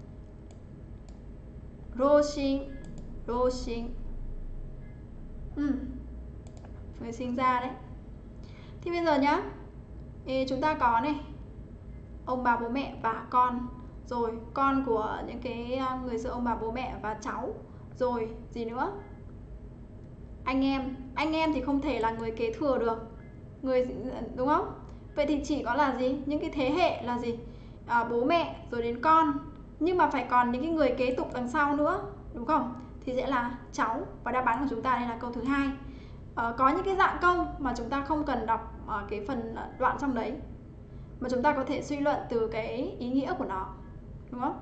roshin, roshin, ừ, người sinh ra đấy. Thì bây giờ nhá, thì chúng ta có này, ông bà bố mẹ và con, rồi con của những cái người giữa ông bà bố mẹ và cháu, rồi gì nữa? Anh em, anh em thì không thể là người kế thừa được, người đúng không? Vậy thì chỉ có là gì? Những cái thế hệ là gì? À, bố mẹ rồi đến con, nhưng mà phải còn những cái người kế tục đằng sau nữa, đúng không? Thì sẽ là cháu, và đáp án của chúng ta đây là câu thứ hai. À, có những cái dạng câu mà chúng ta không cần đọc ở cái phần đoạn trong đấy, mà chúng ta có thể suy luận từ cái ý nghĩa của nó, đúng không?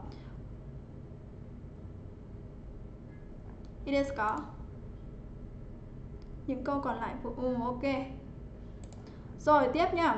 Idesu ka? Những câu còn lại của ừ, ok. Rồi tiếp nhá.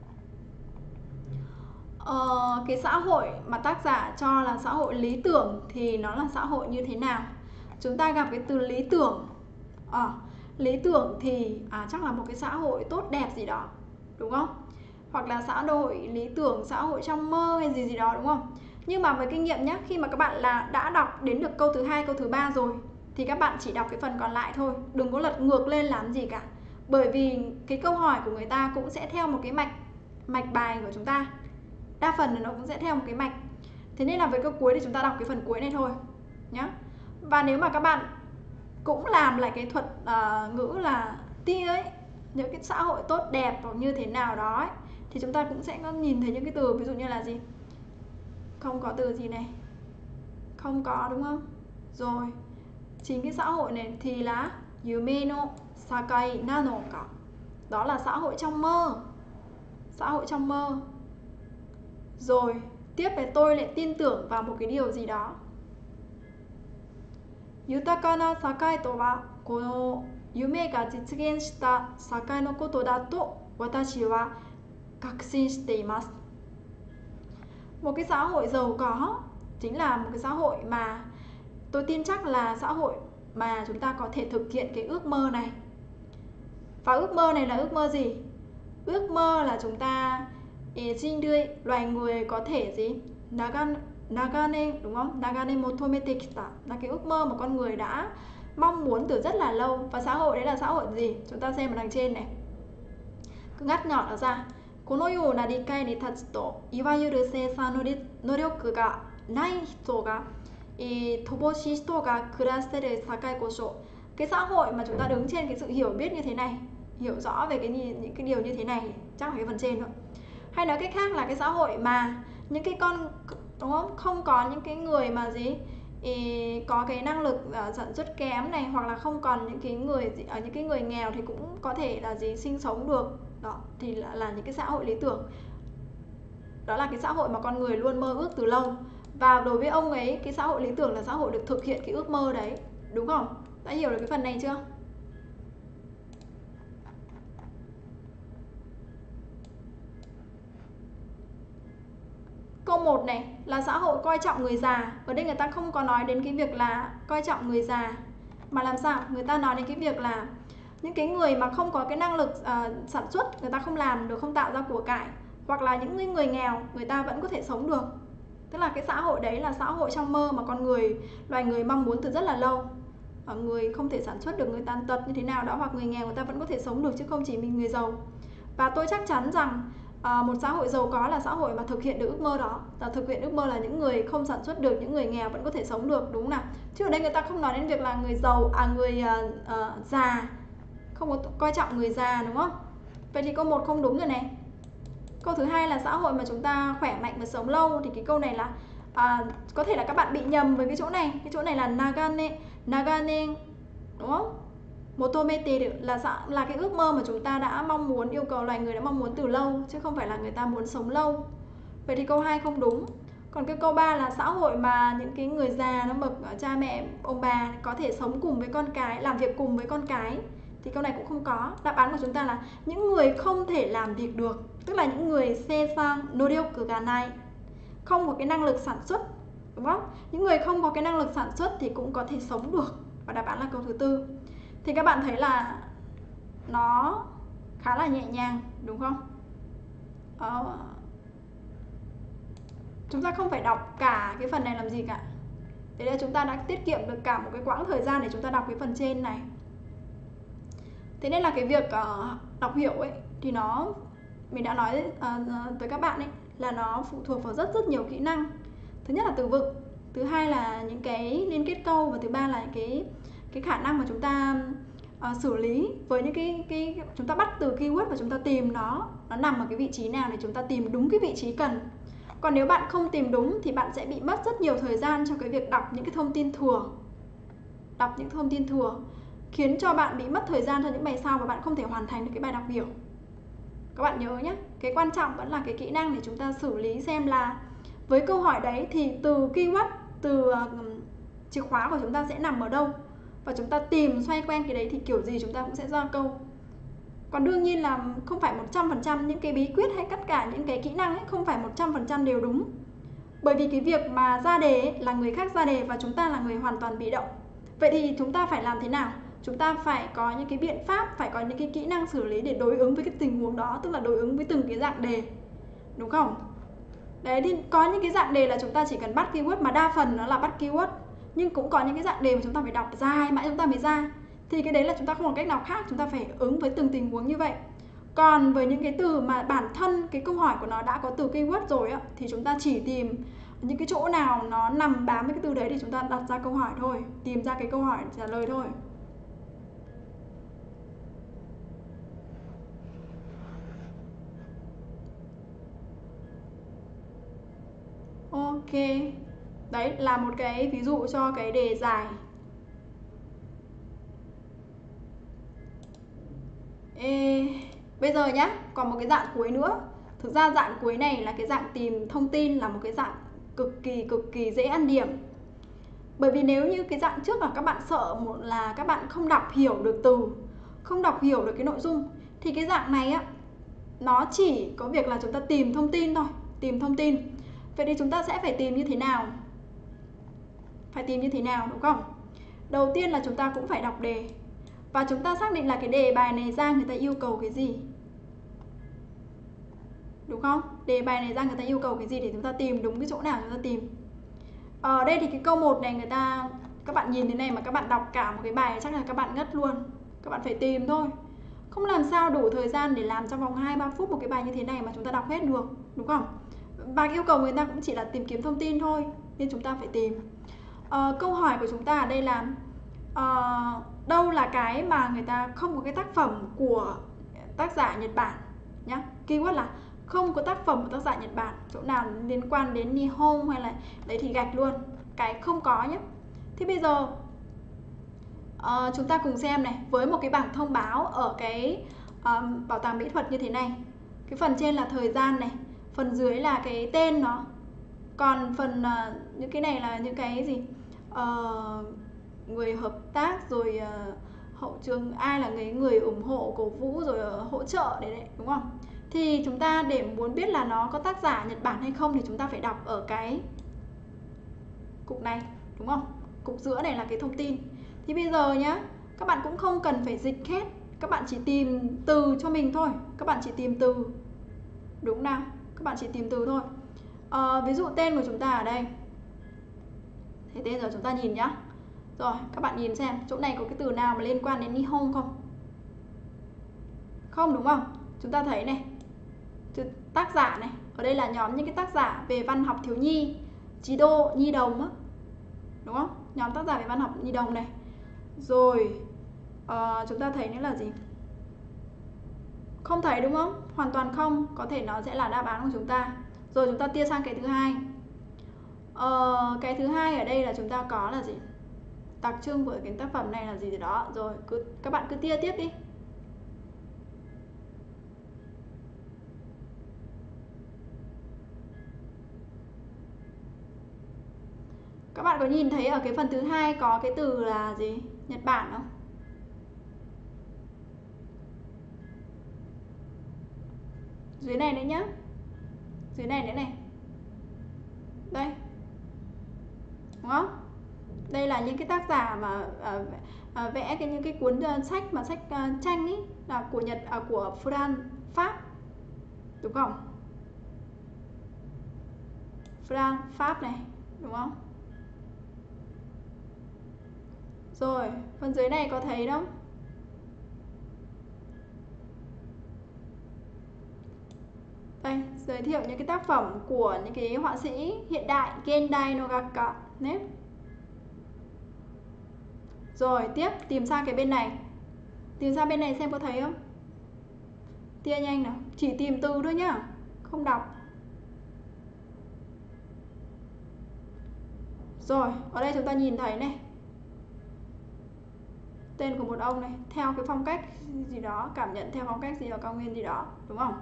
Ờ, cái xã hội mà tác giả cho là xã hội lý tưởng thì nó là xã hội như thế nào? Chúng ta gặp cái từ lý tưởng. À, lý tưởng thì à, chắc là một cái xã hội tốt đẹp gì đó, đúng không? Hoặc là xã hội lý tưởng, xã hội trong mơ hay gì gì đó, đúng không? Nhưng mà với kinh nghiệm nhé, khi mà các bạn là đã đọc đến được câu thứ hai, câu thứ ba rồi thì các bạn chỉ đọc cái phần còn lại thôi, đừng có lật ngược lên làm gì cả. Bởi vì cái câu hỏi của người ta cũng sẽ theo một cái mạch mạch bài của chúng ta. Đa phần là nó cũng sẽ theo một cái mạch. Thế nên là với câu cuối thì chúng ta đọc cái phần cuối này thôi nhá. Và nếu mà các bạn cũng làm lại cái thuật uh, ngữ là tia ấy, những cái xã hội tốt đẹp hoặc như thế nào đó ấy, thì chúng ta cũng sẽ có nhìn thấy những cái từ ví dụ như là gì? Không có từ gì này, không có, đúng không? Rồi chính cái xã hội này thì là yume no sakai nano ka, đó là xã hội trong mơ, xã hội trong mơ. Rồi tiếp về tôi lại tin tưởng vào một cái điều gì đó. Yutaka na sakai to wa kono yume ga jitsugen shita sakai no koto da to watashi wa kakushin shite imasu. Một cái xã hội giàu có chính là một cái xã hội mà tôi tin chắc là xã hội mà chúng ta có thể thực hiện cái ước mơ này. Và ước mơ này là ước mơ gì? Ước mơ là chúng ta Jinrui, loài người có thể gì? Nagan, Nagane, đúng không? Nagane motomete kita, là cái ước mơ mà con người đã mong muốn từ rất là lâu. Và xã hội đấy là xã hội gì? Chúng ta xem ở đằng trên này. Cứ ngắt nhỏ nó ra. Kono you na rikai ni tatsu to, iwayuru seisan no noryoku ga nai hito ga toboshi hito ga kuraseru sakai kosho. Cái xã hội mà chúng ta đứng trên cái sự hiểu biết như thế này, hiểu rõ về cái những cái điều như thế này, chắc là cái phần trên thôi. Hay nói cách khác là cái xã hội mà những cái con, đúng không? Không có những cái người mà gì ý, có cái năng lực uh, sản xuất kém này, hoặc là không còn những cái người ở uh, những cái người nghèo thì cũng có thể là gì sinh sống được. Đó thì là, là những cái xã hội lý tưởng. Đó là cái xã hội mà con người luôn mơ ước từ lâu. Và đối với ông ấy, cái xã hội lý tưởng là xã hội được thực hiện cái ước mơ đấy, đúng không? Đã hiểu được cái phần này chưa? câu một này là xã hội coi trọng người già. Ở đây người ta không có nói đến cái việc là coi trọng người già, mà làm sao? Người ta nói đến cái việc là những cái người mà không có cái năng lực uh, sản xuất, người ta không làm được, không tạo ra của cải, hoặc là những người nghèo, người ta vẫn có thể sống được. Tức là cái xã hội đấy là xã hội trong mơ mà con người, loài người mong muốn từ rất là lâu. Ở người không thể sản xuất được, người tàn tật như thế nào đó, hoặc người nghèo người ta vẫn có thể sống được, chứ không chỉ mình người giàu. Và tôi chắc chắn rằng uh, một xã hội giàu có là xã hội mà thực hiện được ước mơ đó. Là thực hiện ước mơ là những người không sản xuất được, những người nghèo vẫn có thể sống được, đúng không nào? Chứ ở đây người ta không nói đến việc là người giàu, à người uh, uh, già, không có coi trọng người già, đúng không? Vậy thì câu một không đúng rồi này. Câu thứ hai là xã hội mà chúng ta khỏe mạnh và sống lâu, thì cái câu này là à, có thể là các bạn bị nhầm với cái chỗ này. Cái chỗ này là nagane, nagane, đúng không? Motomete là là cái ước mơ mà chúng ta đã mong muốn, yêu cầu loài người đã mong muốn từ lâu, chứ không phải là người ta muốn sống lâu. Vậy thì câu hai không đúng. Còn cái câu ba là xã hội mà những cái người già, nó bậc cha mẹ, ông bà có thể sống cùng với con cái, làm việc cùng với con cái, thì câu này cũng không có. Đáp án của chúng ta là những người không thể làm việc được, tức là những người se sang noryoku ga nai, không có cái năng lực sản xuất, đúng không? Những người không có cái năng lực sản xuất thì cũng có thể sống được. Và đáp án là câu thứ tư. Thì các bạn thấy là nó khá là nhẹ nhàng, đúng không? Ờ, chúng ta không phải đọc cả cái phần này làm gì cả. Thế nên chúng ta đã tiết kiệm được cả một cái quãng thời gian để chúng ta đọc cái phần trên này. Thế nên là cái việc uh, đọc hiểu ấy thì nó, mình đã nói uh, với các bạn ấy, là nó phụ thuộc vào rất rất nhiều kỹ năng. Thứ nhất là từ vựng, thứ hai là những cái liên kết câu, và thứ ba là cái cái khả năng mà chúng ta uh, xử lý với những cái cái chúng ta bắt từ keyword và chúng ta tìm nó nó nằm ở cái vị trí nào để chúng ta tìm đúng cái vị trí cần. Còn nếu bạn không tìm đúng thì bạn sẽ bị mất rất nhiều thời gian cho cái việc đọc những cái thông tin thừa. Đọc những thông tin thừa khiến cho bạn bị mất thời gian cho những bài sau và bạn không thể hoàn thành được cái bài đọc hiểu. Các bạn nhớ nhé, cái quan trọng vẫn là cái kỹ năng để chúng ta xử lý xem là với câu hỏi đấy thì từ keyword, từ uh, chìa khóa của chúng ta sẽ nằm ở đâu, và chúng ta tìm xoay quanh cái đấy thì kiểu gì chúng ta cũng sẽ ra câu. Còn đương nhiên là không phải một trăm phần trăm những cái bí quyết hay tất cả những cái kỹ năng ấy không phải một trăm phần trăm đều đúng. Bởi vì cái việc mà ra đề ấy, là người khác ra đề và chúng ta là người hoàn toàn bị động. Vậy thì chúng ta phải làm thế nào? Chúng ta phải có những cái biện pháp, phải có những cái kỹ năng xử lý để đối ứng với cái tình huống đó, tức là đối ứng với từng cái dạng đề, đúng không? Đấy, thì có những cái dạng đề là chúng ta chỉ cần bắt keyword, mà đa phần nó là bắt keyword. Nhưng cũng có những cái dạng đề mà chúng ta phải đọc dài mãi chúng ta mới ra. Thì cái đấy là chúng ta không có cách nào khác, chúng ta phải ứng với từng tình huống như vậy. Còn với những cái từ mà bản thân cái câu hỏi của nó đã có từ keyword rồi á, thì chúng ta chỉ tìm những cái chỗ nào nó nằm bám với cái từ đấy thì chúng ta đặt ra câu hỏi thôi, tìm ra cái câu hỏi trả lời thôi. Ok, đấy là một cái ví dụ cho cái đề dài. Ê, bây giờ nhá, còn một cái dạng cuối nữa. Thực ra dạng cuối này là cái dạng tìm thông tin, là một cái dạng cực kỳ cực kỳ dễ ăn điểm. Bởi vì nếu như cái dạng trước là các bạn sợ một là các bạn không đọc hiểu được từ, không đọc hiểu được cái nội dung, thì cái dạng này á, nó chỉ có việc là chúng ta tìm thông tin thôi, tìm thông tin. Vậy thì chúng ta sẽ phải tìm như thế nào? Phải tìm như thế nào, đúng không? Đầu tiên là chúng ta cũng phải đọc đề, và chúng ta xác định là cái đề bài này ra người ta yêu cầu cái gì, đúng không? Đề bài này ra người ta yêu cầu cái gì để chúng ta tìm đúng cái chỗ nào chúng ta tìm. Ở đây thì cái câu một này người ta, các bạn nhìn thế này mà các bạn đọc cả một cái bài chắc là các bạn ngất luôn. Các bạn phải tìm thôi. Không làm sao đủ thời gian để làm trong vòng hai ba phút một cái bài như thế này mà chúng ta đọc hết được, đúng không? Và yêu cầu người ta cũng chỉ là tìm kiếm thông tin thôi, nên chúng ta phải tìm. À, câu hỏi của chúng ta ở đây là à, đâu là cái mà người ta không có cái tác phẩm của tác giả Nhật Bản nhá. Keyword là không có tác phẩm của tác giả Nhật Bản, chỗ nào liên quan đến Nihon hay là đấy thì gạch luôn, cái không có nhé. Thế bây giờ uh, chúng ta cùng xem này, với một cái bảng thông báo ở cái um, bảo tàng mỹ thuật như thế này. Cái phần trên là thời gian này, phần dưới là cái tên nó, còn phần uh, những cái này là những cái gì, uh, người hợp tác, rồi uh, hậu trường, ai là người người ủng hộ cổ vũ, rồi uh, hỗ trợ đấy, đấy đúng không? Thì Thì chúng ta để muốn biết là nó có tác giả Nhật Bản hay không thì chúng ta phải đọc ở cái cục này, đúng không? Cục giữa này là cái thông tin. Thì bây giờ nhá, các bạn cũng không cần phải dịch hết, các bạn chỉ tìm từ cho mình thôi. Các bạn chỉ tìm từ, đúng nào? Các bạn chỉ tìm từ thôi. à, Ví dụ tên của chúng ta ở đây. Thế tên rồi chúng ta nhìn nhá. Rồi, các bạn nhìn xem, chỗ này có cái từ nào mà liên quan đến Nihon không? Không, đúng không? Chúng ta thấy này, tác giả này, ở đây là nhóm những cái tác giả về văn học thiếu nhi, Chí Đô, nhi đồng á, đúng không? Nhóm tác giả về văn học nhi đồng này. Rồi uh, chúng ta thấy nữa là gì? Không thấy đúng không? Hoàn toàn không, có thể nó sẽ là đáp án của chúng ta. Rồi chúng ta tia sang cái thứ hai. uh, Cái thứ hai ở đây là chúng ta có là gì? Đặc trưng của cái tác phẩm này là gì đó. Rồi cứ, các bạn cứ tia tiếp đi. Các bạn có nhìn thấy ở cái phần thứ hai có cái từ là gì? Nhật Bản không? Dưới này nữa nhá. Dưới này nữa này. Đây. Đúng không? Đây là những cái tác giả mà à, à, vẽ cái những cái cuốn uh, sách mà sách uh, tranh ấy là của Nhật à, của France, Pháp. Đúng không? France, Pháp này, đúng không? Rồi, phần dưới này có thấy không? Đây, giới thiệu những cái tác phẩm của những cái họa sĩ hiện đại Gendai no Gakka nhé. Rồi, tiếp tìm sang cái bên này. Tìm sang bên này xem có thấy không? Tia nhanh nào, chỉ tìm từ thôi nhá, không đọc. Rồi, ở đây chúng ta nhìn thấy này, tên của một ông này, theo cái phong cách gì đó, cảm nhận theo phong cách gì đó, cao nguyên gì đó, đúng không?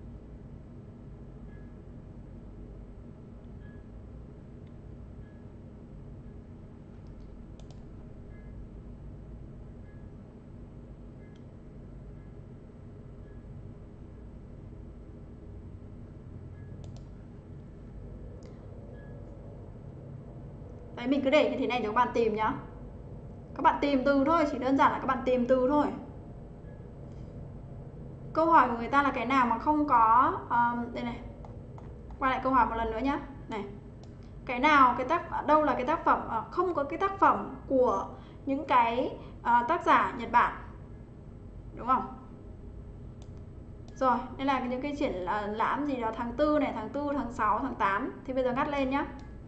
Đấy, mình cứ để như thế này để các bạn tìm nhá. Các bạn tìm từ thôi, chỉ đơn giản là các bạn tìm từ thôi. Câu hỏi của người ta là cái nào mà không có um, đây này. Quay lại câu hỏi một lần nữa nhá. Này. Cái nào cái tác đâu là cái tác phẩm uh, không có cái tác phẩm của những cái uh, tác giả Nhật Bản. Đúng không? Rồi, đây là những cái triển lãm gì đó tháng tư này, tháng tư, tháng sáu, tháng tám. Thì bây giờ ngắt lên nhá.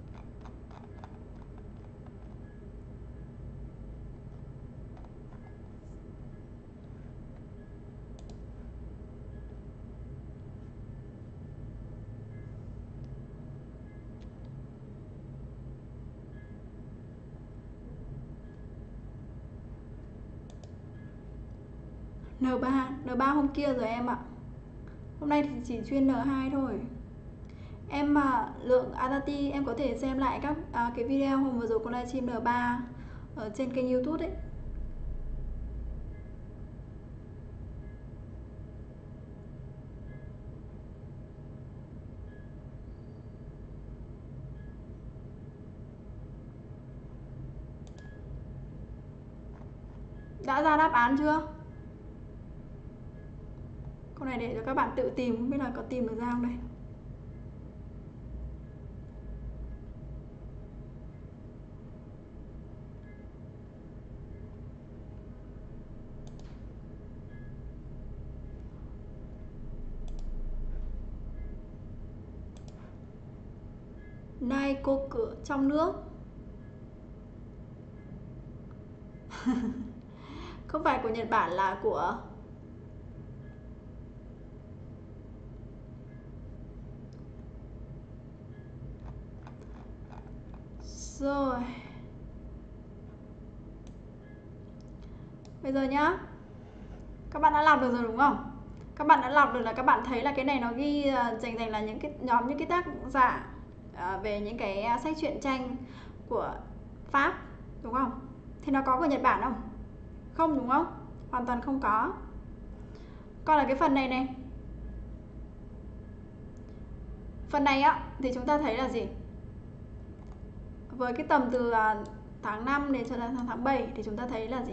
N ba, N ba hôm kia rồi em ạ. Hôm nay thì chỉ chuyên N hai thôi. Em mà lượng Adati em có thể xem lại các à, cái video hôm vừa rồi của livestream N ba ở trên kênh YouTube đấy. Đã ra đáp án chưa? Câu này để cho các bạn tự tìm, không biết là có tìm được ra không đây. Nay cô cửa trong nước. Không phải của Nhật Bản, là của rồi. Bây giờ nhá, các bạn đã làm được rồi đúng không? Các bạn đã lọc được là các bạn thấy là cái này nó ghi dành dành là những cái nhóm những cái tác giả uh, về những cái sách truyện tranh của Pháp, đúng không? Thì nó có của Nhật Bản không? Không, đúng không? Hoàn toàn không có. Còn là cái phần này này, Phần này á thì chúng ta thấy là gì? Với cái tầm từ tháng năm đến cho đến tháng bảy thì chúng ta thấy là gì?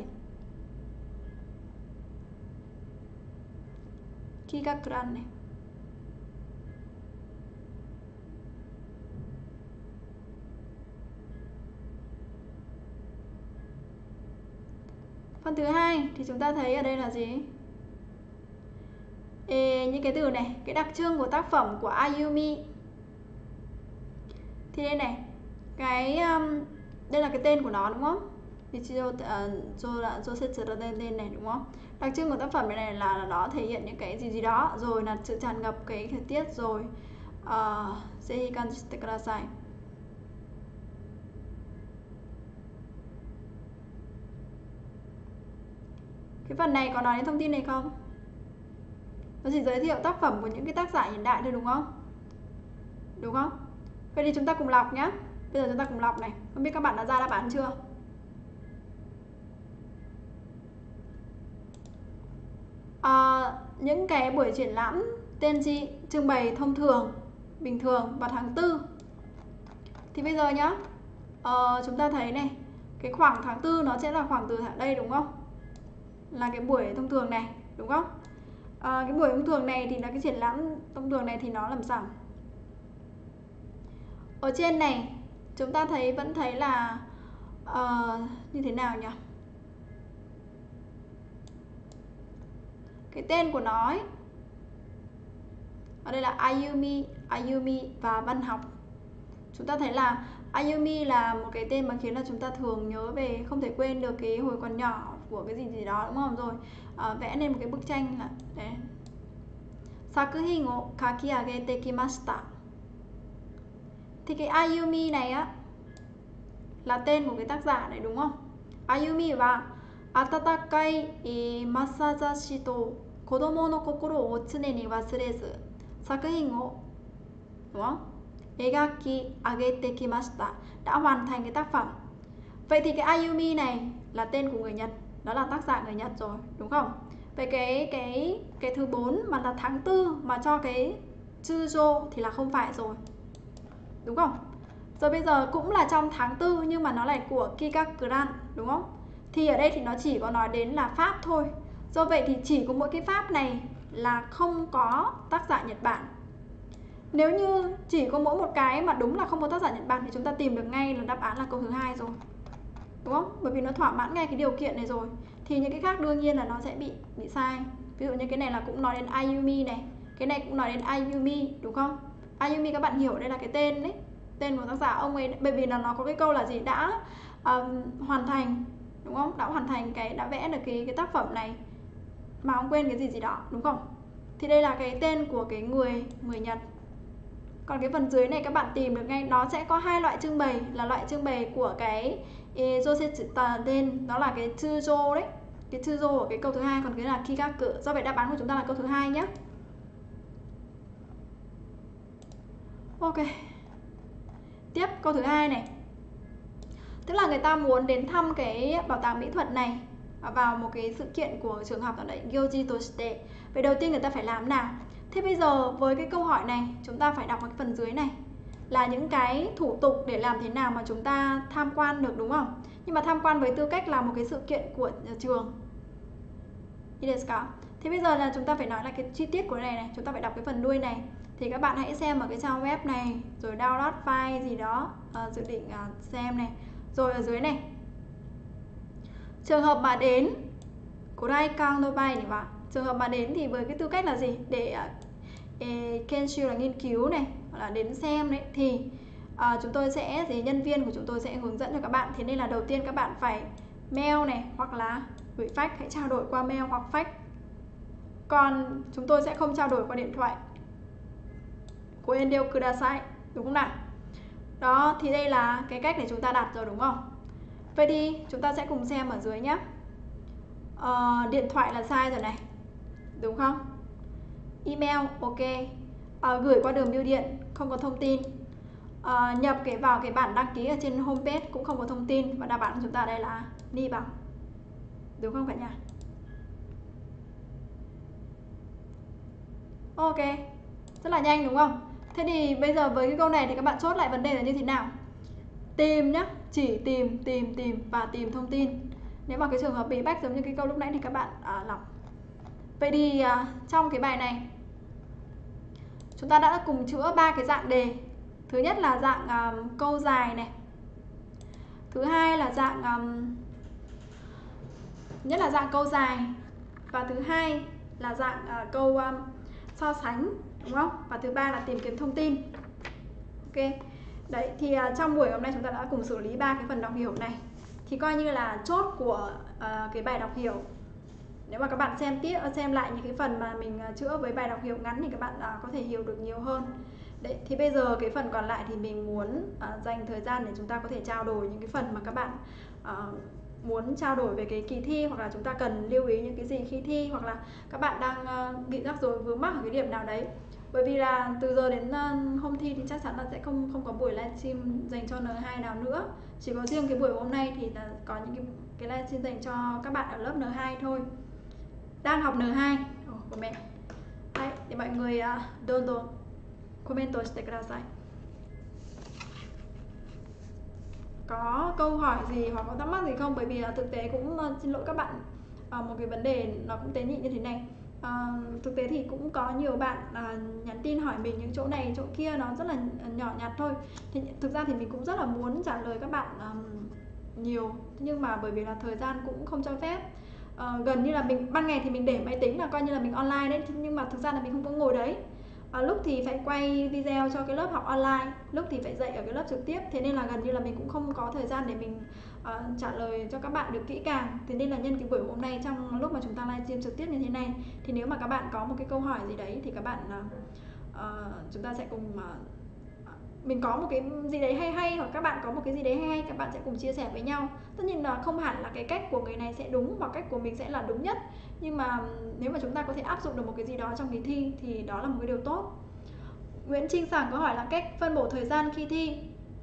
Kigakuran này. Phần thứ hai thì chúng ta thấy ở đây là gì? Ê, những cái từ này, cái đặc trưng của tác phẩm của Ayumi. Thì đây này, cái um, đây là cái tên của nó đúng không? Ichijo Josetsu là tên này đúng không? Đặc trưng của tác phẩm này, này là, là nó thể hiện những cái gì gì đó, rồi là sự tràn ngập cái thời tiết, rồi Zehi kanjite kudasai. Cái phần này có nói đến thông tin này không? Nó chỉ giới thiệu tác phẩm của những cái tác giả hiện đại thôi đúng không? Đúng không? Vậy thì chúng ta cùng lọc nhé. Bây giờ chúng ta cùng lọc này. Không biết các bạn đã ra đáp án chưa? À, những cái buổi triển lãm tên gì trưng bày thông thường, bình thường vào tháng tư. Thì bây giờ nhá, uh, chúng ta thấy này, cái khoảng tháng tư nó sẽ là khoảng từ đây đúng không? Là cái buổi thông thường này, đúng không? À, cái buổi thông thường này thì là cái triển lãm thông thường này thì nó làm sao? Ở trên này chúng ta thấy vẫn thấy là uh, như thế nào nhỉ? Cái tên của nó ấy, ở đây là Ayumi, Ayumi và văn học. Chúng ta thấy là Ayumi là một cái tên mà khiến là chúng ta thường nhớ về, không thể quên được cái hồi còn nhỏ của cái gì gì đó đúng không? Rồi à, vẽ nên một cái bức tranh là đấy. Sakuhin o kakiagete kimashita. Thì cái Ayumi này á là tên của cái tác giả này đúng không? Ayumi và atatakai masazashi to kodomo no kokoro o tsune ni wasurezu sakuhin o, đúng không? Egaki agete kimashita, đã hoàn thành cái tác phẩm. Vậy thì cái Ayumi này là tên của người Nhật, đó là tác giả người Nhật rồi, đúng không? Vậy cái cái cái thứ bốn mà là tháng tư mà cho cái Chujo thì là không phải rồi. Đúng không? Rồi bây giờ cũng là trong tháng tư nhưng mà nó lại của Kigakuran, đúng không? Thì ở đây thì nó chỉ có nói đến là Pháp thôi. Do vậy thì chỉ có mỗi cái Pháp này là không có tác giả Nhật Bản. Nếu như chỉ có mỗi một cái mà đúng là không có tác giả Nhật Bản thì chúng ta tìm được ngay là đáp án là câu thứ hai rồi. Đúng không? Bởi vì nó thỏa mãn ngay cái điều kiện này rồi. Thì những cái khác đương nhiên là nó sẽ bị bị sai. Ví dụ như cái này là cũng nói đến Ayumi này, cái này cũng nói đến Ayumi, đúng không? Ayumi các bạn hiểu đây là cái tên đấy, tên của tác giả ông ấy, bởi vì là nó có cái câu là gì, đã um, hoàn thành, đúng không? Đã hoàn thành cái, đã vẽ được cái cái tác phẩm này mà ông quên cái gì gì đó, đúng không? Thì đây là cái tên của cái người người Nhật. Còn cái phần dưới này các bạn tìm được ngay, nó sẽ có hai loại trưng bày, là loại trưng bày của cái Josetsu tên, đó là cái Chujo đấy, cái Chujo ở cái câu thứ hai, còn cái là Kigaku. Do vậy đáp án của chúng ta là câu thứ hai nhé. Ok. Tiếp câu thứ hai này. Tức là người ta muốn đến thăm cái bảo tàng mỹ thuật này vào một cái sự kiện của trường học ở đấy, Gyoji Toshite. Vậy đầu tiên người ta phải làm nào? Thế bây giờ với cái câu hỏi này, chúng ta phải đọc cái phần dưới này là những cái thủ tục để làm thế nào mà chúng ta tham quan được, đúng không? Nhưng mà tham quan với tư cách là một cái sự kiện của trường. Thế bây giờ là chúng ta phải nói là cái chi tiết của này này, chúng ta phải đọc cái phần đuôi này. Thì các bạn hãy xem ở cái trang web này, rồi download file gì đó, uh, dự định uh, xem này. Rồi ở dưới này, trường hợp mà đến Kurai Kang no Bai này bạn. Trường hợp mà đến thì với cái tư cách là gì? Để uh, Kenshu là nghiên cứu này, hoặc là đến xem đấy, thì uh, chúng tôi sẽ, thì nhân viên của chúng tôi sẽ hướng dẫn cho các bạn. Thế nên là đầu tiên các bạn phải mail này, hoặc là gửi fax, hãy trao đổi qua mail hoặc fax. Còn chúng tôi sẽ không trao đổi qua điện thoại. Koendeo kudasai, đúng không nào? Đó, thì đây là cái cách để chúng ta đặt rồi, đúng không? Vậy thì chúng ta sẽ cùng xem ở dưới nhé. Ờ, điện thoại là sai rồi này, đúng không? Email, ok. Ờ, gửi qua đường bưu điện, không có thông tin. Ờ, nhập cái vào cái bản đăng ký ở trên homepage cũng không có thông tin. Và đáp án của chúng ta đây là ni bằng. Đúng không cả nhà? Ok, rất là nhanh đúng không? Thế thì bây giờ với cái câu này thì các bạn chốt lại vấn đề là như thế nào? Tìm nhá, chỉ tìm, tìm, tìm và tìm thông tin. Nếu mà cái trường hợp bí bách giống như cái câu lúc nãy thì các bạn à, lọc. Vậy thì à, trong cái bài này chúng ta đã cùng chữa ba cái dạng đề. Thứ nhất là dạng um, câu dài này. Thứ hai là dạng um, nhất là dạng câu dài. Và thứ hai là dạng uh, câu um, so sánh, đúng không? Và thứ ba là tìm kiếm thông tin. Ok. Đấy, thì uh, trong buổi hôm nay chúng ta đã cùng xử lý ba cái phần đọc hiểu này. Thì coi như là chốt của uh, cái bài đọc hiểu. Nếu mà các bạn xem tiếp xem lại những cái phần mà mình uh, chữa với bài đọc hiểu ngắn thì các bạn uh, có thể hiểu được nhiều hơn. Đấy, thì bây giờ cái phần còn lại thì mình muốn uh, dành thời gian để chúng ta có thể trao đổi những cái phần mà các bạn uh, muốn trao đổi về cái kỳ thi, hoặc là chúng ta cần lưu ý những cái gì khi thi, hoặc là các bạn đang uh, bị rắc rối vướng mắc ở cái điểm nào đấy. Bởi vì là từ giờ đến uh, hôm thi thì chắc chắn là sẽ không không có buổi livestream dành cho N hai nào nữa. Chỉ có riêng cái buổi hôm nay thì là có những cái, cái livestream dành cho các bạn ở lớp N hai thôi. Đang học N hai oh, của mẹ. Đấy, thì mọi người uh, dondo comment shite kudasai. Có câu hỏi gì hoặc có thắc mắc gì không? Bởi vì là thực tế cũng uh, xin lỗi các bạn, uh, một cái vấn đề nó cũng tế nhị như thế này. Uh, thực tế thì cũng có nhiều bạn uh, nhắn tin hỏi mình những chỗ này chỗ kia nó rất là nhỏ nhặt thôi. Thì thực ra thì mình cũng rất là muốn trả lời các bạn um, nhiều, nhưng mà bởi vì là thời gian cũng không cho phép. Uh, gần như là mình ban ngày thì mình để máy tính là coi như là mình online đấy, nhưng mà thực ra là mình không có ngồi đấy. À, lúc thì phải quay video cho cái lớp học online, lúc thì phải dạy ở cái lớp trực tiếp. Thế nên là gần như là mình cũng không có thời gian để mình uh, trả lời cho các bạn được kỹ càng. Thế nên là nhân cái buổi hôm nay, trong lúc mà chúng ta livestream trực tiếp như thế này, thì nếu mà các bạn có một cái câu hỏi gì đấy thì các bạn uh, uh, chúng ta sẽ cùng uh, mình có một cái gì đấy hay hay, hoặc các bạn có một cái gì đấy hay hay, các bạn sẽ cùng chia sẻ với nhau. Tất nhiên là không hẳn là cái cách của người này sẽ đúng và cách của mình sẽ là đúng nhất, nhưng mà nếu mà chúng ta có thể áp dụng được một cái gì đó trong kỳ thi thì đó là một cái điều tốt. Nguyễn Trinh Sảng có hỏi là cách phân bổ thời gian khi thi.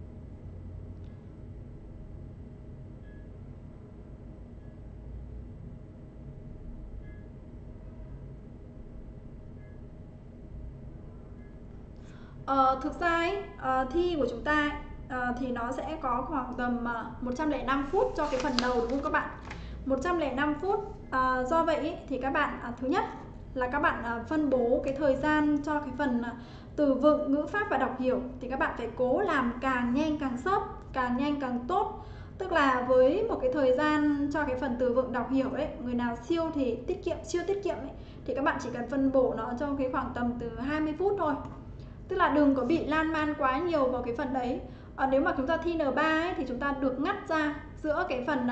Ờ, thực ra ấy, uh, thi của chúng ta uh, thì nó sẽ có khoảng tầm uh, một trăm lẻ năm phút cho cái phần đầu, đúng không các bạn? một trăm lẻ năm phút. Uh, do vậy ý, thì các bạn uh, thứ nhất là các bạn uh, phân bố cái thời gian cho cái phần uh, từ vựng, ngữ pháp và đọc hiểu thì các bạn phải cố làm càng nhanh càng sớm, càng nhanh càng tốt. Tức là với một cái thời gian cho cái phần từ vựng đọc hiểu ấy, người nào siêu thì tiết kiệm, siêu tiết kiệm ấy, thì các bạn chỉ cần phân bổ nó trong cái khoảng tầm từ hai mươi phút thôi. Tức là đừng có bị lan man quá nhiều vào cái phần đấy. À, nếu mà chúng ta thi N ba ấy, thì chúng ta được ngắt ra giữa cái phần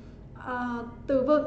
uh, từ vựng,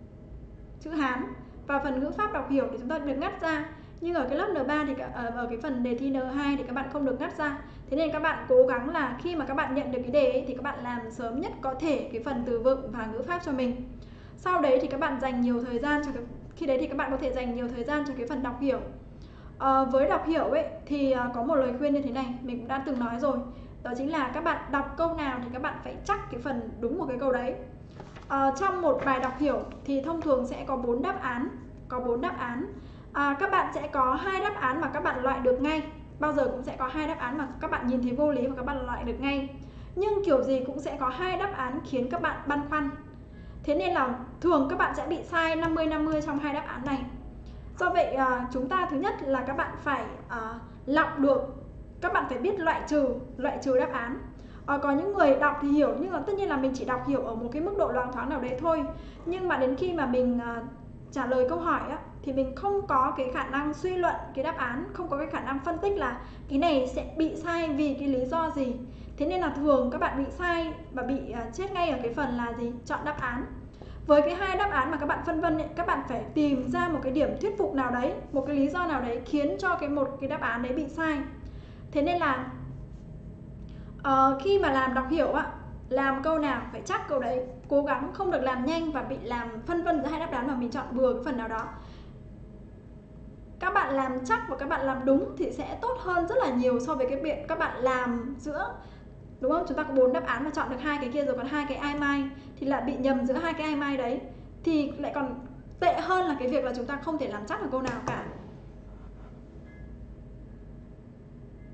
chữ Hán và phần ngữ pháp đọc hiểu thì chúng ta được ngắt ra. Nhưng ở cái lớp N ba thì ở cái phần đề thi N hai thì các bạn không được ngắt ra. Thế nên các bạn cố gắng là khi mà các bạn nhận được cái đề ấy, thì các bạn làm sớm nhất có thể cái phần từ vựng và ngữ pháp cho mình. Sau đấy thì các bạn dành nhiều thời gian cho cái, khi đấy thì các bạn có thể dành nhiều thời gian cho cái phần đọc hiểu. À, với đọc hiểu ấy thì uh, có một lời khuyên như thế này, mình cũng đã từng nói rồi. Đó chính là các bạn đọc câu nào thì các bạn phải chắc cái phần đúng của cái câu đấy. À, trong một bài đọc hiểu thì thông thường sẽ có bốn đáp án, có bốn đáp án. À, các bạn sẽ có hai đáp án mà các bạn loại được ngay. Bao giờ cũng sẽ có hai đáp án mà các bạn nhìn thấy vô lý và các bạn loại được ngay. Nhưng kiểu gì cũng sẽ có hai đáp án khiến các bạn băn khoăn. Thế nên là thường các bạn sẽ bị sai năm mươi năm mươi trong hai đáp án này. Do vậy à, chúng ta thứ nhất là các bạn phải à, lọc được, các bạn phải biết loại trừ, loại trừ đáp án. À, có những người đọc thì hiểu, nhưng mà tất nhiên là mình chỉ đọc hiểu ở một cái mức độ loáng thoáng nào đấy thôi. Nhưng mà đến khi mà mình à, trả lời câu hỏi á, thì mình không có cái khả năng suy luận cái đáp án, không có cái khả năng phân tích là cái này sẽ bị sai vì cái lý do gì. Thế nên là thường các bạn bị sai và bị à, chết ngay ở cái phần là gì? Chọn đáp án. Với cái hai đáp án mà các bạn phân vân ấy, các bạn phải tìm ra một cái điểm thuyết phục nào đấy, một cái lý do nào đấy khiến cho cái một cái đáp án đấy bị sai. Thế nên là uh, khi mà làm đọc hiểu á, làm câu nào phải chắc câu đấy, cố gắng không được làm nhanh và bị làm phân vân giữa hai đáp án mà mình chọn bừa cái phần nào đó. Các bạn làm chắc và các bạn làm đúng thì sẽ tốt hơn rất là nhiều so với cái việc các bạn làm giữa, đúng không? Chúng ta có bốn đáp án mà chọn được hai cái kia rồi còn hai cái ai mai thì lại bị nhầm giữa hai cái ai mai đấy, thì lại còn tệ hơn là cái việc là chúng ta không thể làm chắc được câu nào cả.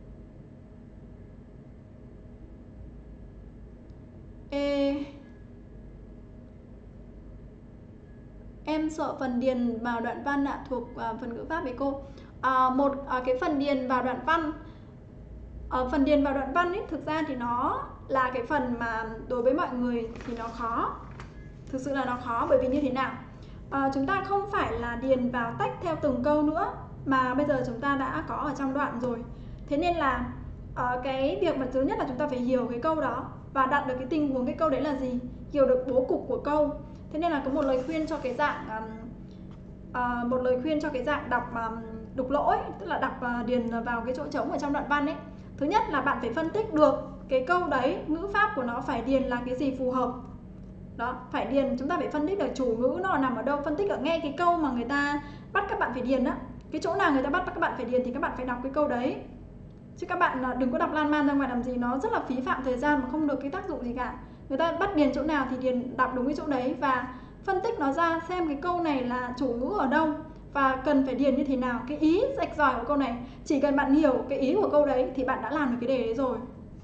em sợ phần điền vào đoạn văn ạ, thuộc uh, phần ngữ pháp với cô. Uh, một uh, cái phần điền vào đoạn văn, uh, phần điền vào đoạn văn ấy, thực ra thì nó là cái phần mà đối với mọi người thì nó khó. Thực sự là nó khó, bởi vì như thế nào? Uh, chúng ta không phải là điền vào tách theo từng câu nữa, mà bây giờ chúng ta đã có ở trong đoạn rồi. Thế nên là uh, cái việc mà thứ nhất là chúng ta phải hiểu cái câu đó và đặt được cái tình huống cái câu đấy là gì, hiểu được bố cục của câu. Thế nên là có một lời khuyên cho cái dạng um, uh, một lời khuyên cho cái dạng đọc um, đục lỗ, tức là đọc uh, điền vào cái chỗ trống ở trong đoạn văn ấy. Thứ nhất là bạn phải phân tích được cái câu đấy, ngữ pháp của nó phải điền là cái gì phù hợp. Đó, phải điền, chúng ta phải phân tích được chủ ngữ nó nằm ở đâu, phân tích ở ngay cái câu mà người ta bắt các bạn phải điền á. Cái chỗ nào người ta bắt các bạn phải điền thì các bạn phải đọc cái câu đấy. Chứ các bạn đừng có đọc lan man ra ngoài làm gì, nó rất là phí phạm thời gian mà không được cái tác dụng gì cả. Người ta bắt điền chỗ nào thì điền đọc đúng cái chỗ đấy và phân tích nó ra xem cái câu này là chủ ngữ ở đâu và cần phải điền như thế nào. Cái ý rạch ròi của câu này, chỉ cần bạn hiểu cái ý của câu đấy thì bạn đã làm được cái đề đấy rồi.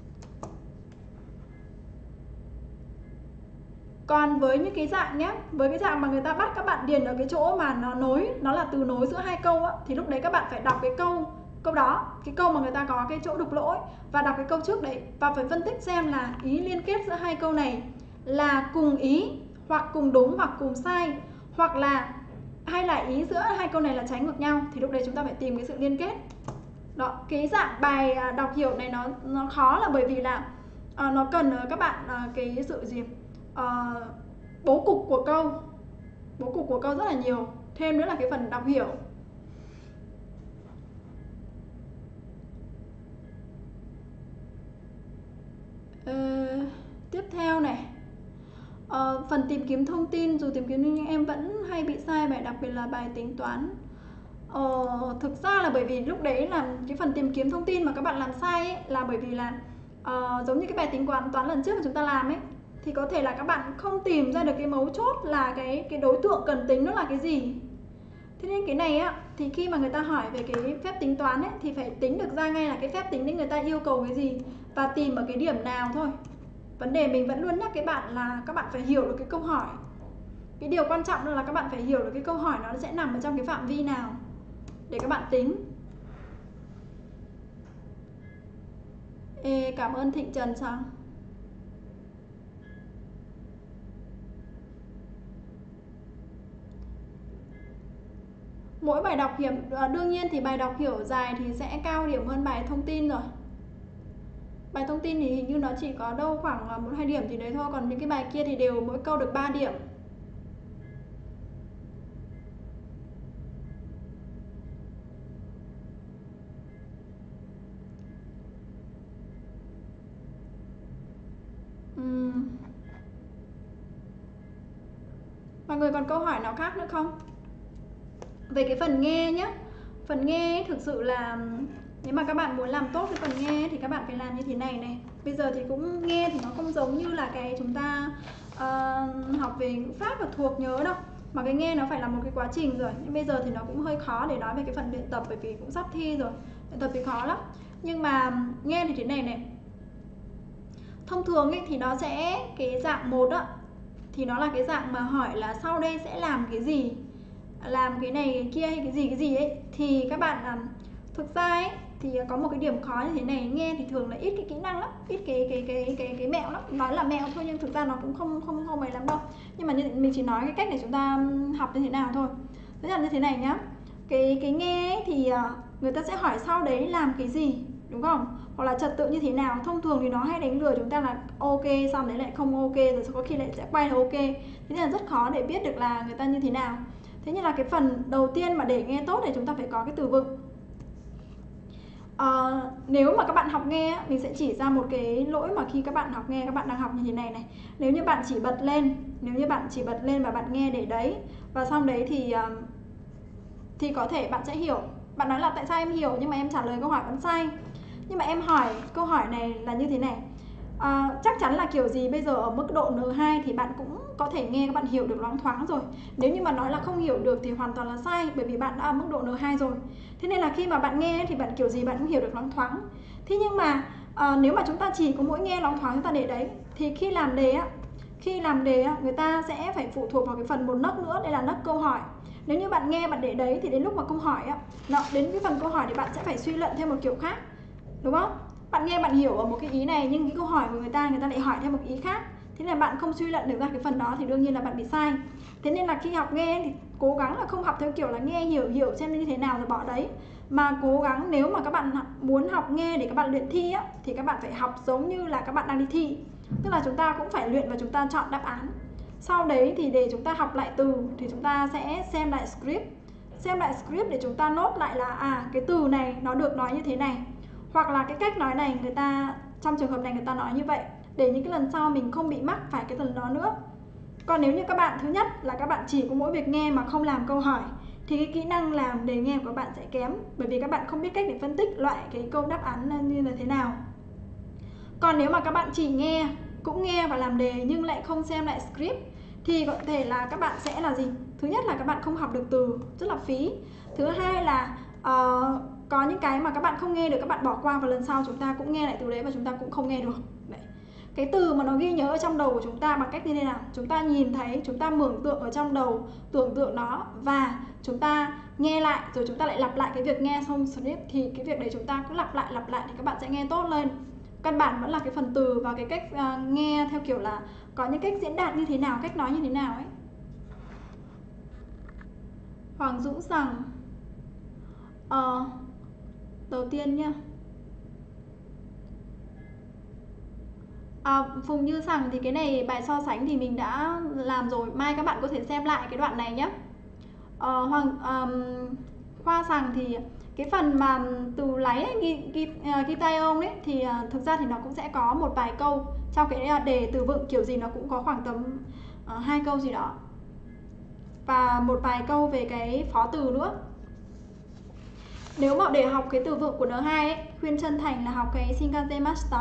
Còn với những cái dạng nhé, với cái dạng mà người ta bắt các bạn điền ở cái chỗ mà nó nối, nó là từ nối giữa hai câu á, thì lúc đấy các bạn phải đọc cái câu câu đó, cái câu mà người ta có cái chỗ đục lỗ ấy, và đọc cái câu trước đấy và phải phân tích xem là ý liên kết giữa hai câu này là cùng ý hoặc cùng đúng hoặc cùng sai, hoặc là hay là ý giữa hai câu này là trái ngược nhau, thì lúc đấy chúng ta phải tìm cái sự liên kết. Đó, cái dạng bài đọc hiểu này nó nó khó là bởi vì là uh, nó cần các bạn uh, cái sự gì uh, bố cục của câu, bố cục của câu rất là nhiều. Thêm nữa là cái phần đọc hiểu. Uh, tiếp theo này, uh, phần tìm kiếm thông tin, dù tìm kiếm nhưng em vẫn hay bị sai bài, đặc biệt là bài tính toán. Uh, thực ra là bởi vì lúc đấy là cái phần tìm kiếm thông tin mà các bạn làm sai ấy, là bởi vì là uh, giống như cái bài tính toán toán lần trước mà chúng ta làm ấy, thì có thể là các bạn không tìm ra được cái mấu chốt là cái cái đối tượng cần tính nó là cái gì. Thế nên cái này á, thì khi mà người ta hỏi về cái phép tính toán ấy, thì phải tính được ra ngay là cái phép tính đấy người ta yêu cầu cái gì và tìm ở cái điểm nào thôi. Vấn đề mình vẫn luôn nhắc các bạn là các bạn phải hiểu được cái câu hỏi. Cái điều quan trọng là các bạn phải hiểu được cái câu hỏi nó sẽ nằm ở trong cái phạm vi nào để các bạn tính. Ê, cảm ơn Thịnh Trần sao? Mỗi bài đọc hiểu, đương nhiên thì bài đọc hiểu dài thì sẽ cao điểm hơn bài thông tin rồi. Bài thông tin thì hình như nó chỉ có đâu khoảng một hai điểm thì đấy thôi, còn những cái bài kia thì đều mỗi câu được ba điểm. Uhm. Mọi người còn câu hỏi nào khác nữa không? Về cái phần nghe nhé, phần nghe thực sự là nếu mà các bạn muốn làm tốt cái phần nghe thì các bạn phải làm như thế này này. Bây giờ thì cũng nghe thì nó không giống như là cái chúng ta uh, học về ngữ pháp và thuộc nhớ đâu, mà cái nghe nó phải là một cái quá trình rồi. Nhưng bây giờ thì nó cũng hơi khó để nói về cái phần luyện tập, bởi vì cũng sắp thi rồi, luyện tập thì khó lắm. Nhưng mà nghe thì thế này này, thông thường ấy thì nó sẽ cái dạng một á, thì nó là cái dạng mà hỏi là sau đây sẽ làm cái gì, làm cái này cái kia hay cái gì cái gì ấy, thì các bạn làm thực ra ấy thì có một cái điểm khó như thế này, nghe thì thường là ít cái kỹ năng lắm, ít cái cái cái cái cái mẹo lắm, nói là mẹo thôi nhưng thực ra nó cũng không không không mấy lắm đâu. Nhưng mà như, mình chỉ nói cái cách để chúng ta học như thế nào thôi. Thế là như thế này nhá, cái cái nghe ấy thì người ta sẽ hỏi sau đấy làm cái gì, đúng không? Hoặc là trật tự như thế nào. Thông thường thì nó hay đánh lừa chúng ta là ok xong đấy lại không ok, rồi có khi lại sẽ quay là ok. Thế nên là rất khó để biết được là người ta như thế nào. Thế nhưng là cái phần đầu tiên mà để nghe tốt thì chúng ta phải có cái từ vựng. À, nếu mà các bạn học nghe, mình sẽ chỉ ra một cái lỗi mà khi các bạn học nghe, các bạn đang học như thế này này. Nếu như bạn chỉ bật lên, nếu như bạn chỉ bật lên và bạn nghe để đấy, và xong đấy thì thì có thể bạn sẽ hiểu. Bạn nói là tại sao em hiểu nhưng mà em trả lời câu hỏi vẫn sai. Nhưng mà em hỏi câu hỏi này là như thế này, à, chắc chắn là kiểu gì bây giờ ở mức độ N hai thì bạn cũng có thể nghe, các bạn hiểu được loáng thoáng rồi. Nếu như mà nói là không hiểu được thì hoàn toàn là sai, bởi vì bạn đã ở mức độ N hai rồi. Thế nên là khi mà bạn nghe thì bạn kiểu gì bạn cũng hiểu được loáng thoáng. Thế nhưng mà à, nếu mà chúng ta chỉ có mỗi nghe loáng thoáng chúng ta để đấy, thì khi làm đề á, khi làm đề người ta sẽ phải phụ thuộc vào cái phần một nấc nữa, đây là nấc câu hỏi. Nếu như bạn nghe bạn để đấy thì đến lúc mà câu hỏi nó đến cái phần câu hỏi thì bạn sẽ phải suy luận theo một kiểu khác, đúng không? Bạn nghe bạn hiểu ở một cái ý này nhưng cái câu hỏi của người ta người ta lại hỏi theo một ý khác, thế là bạn không suy luận được ra cái phần đó thì đương nhiên là bạn bị sai. Thế nên là khi học nghe thì cố gắng là không học theo kiểu là nghe hiểu hiểu xem như thế nào rồi bỏ đấy, mà cố gắng nếu mà các bạn muốn học nghe để các bạn luyện thi á, thì các bạn phải học giống như là các bạn đang đi thi, tức là chúng ta cũng phải luyện và chúng ta chọn đáp án. Sau đấy thì để chúng ta học lại từ thì chúng ta sẽ xem lại script, xem lại script để chúng ta nốt lại là à cái từ này nó được nói như thế này, hoặc là cái cách nói này người ta trong trường hợp này người ta nói như vậy, để những cái lần sau mình không bị mắc phải cái lần đó nữa. Còn nếu như các bạn thứ nhất là các bạn chỉ có mỗi việc nghe mà không làm câu hỏi thì cái kỹ năng làm đề nghe của các bạn sẽ kém, bởi vì các bạn không biết cách để phân tích loại cái câu đáp án như là thế nào. Còn nếu mà các bạn chỉ nghe, cũng nghe và làm đề nhưng lại không xem lại script thì có thể là các bạn sẽ là gì? Thứ nhất là các bạn không học được từ, rất là phí. Thứ hai là uh, có những cái mà các bạn không nghe được các bạn bỏ qua và lần sau chúng ta cũng nghe lại từ đấy và chúng ta cũng không nghe được. Đấy. Cái từ mà nó ghi nhớ ở trong đầu của chúng ta bằng cách như thế nào? Chúng ta nhìn thấy, chúng ta mường tượng ở trong đầu, tưởng tượng nó và chúng ta nghe lại rồi chúng ta lại lặp lại cái việc nghe xong script thì cái việc đấy chúng ta cứ lặp lại lặp lại thì các bạn sẽ nghe tốt lên. Căn bản vẫn là cái phần từ và cái cách uh, nghe theo kiểu là có những cách diễn đạt như thế nào, cách nói như thế nào ấy. Hoàng Dũng rằng uh, đầu tiên nhá. À, Phùng Như rằng thì cái này bài so sánh thì mình đã làm rồi, mai các bạn có thể xem lại cái đoạn này nhé. À, Hoàng um, Khoa rằng thì cái phần mà từ láy guitar ấy thì uh, thực ra thì nó cũng sẽ có một vài câu trong cái đề từ vựng kiểu gì nó cũng có khoảng tầm uh, hai câu gì đó và một vài câu về cái phó từ nữa. Nếu mà để học cái từ vựng của N hai ấy, khuyên chân thành là học cái Shinkansen Master,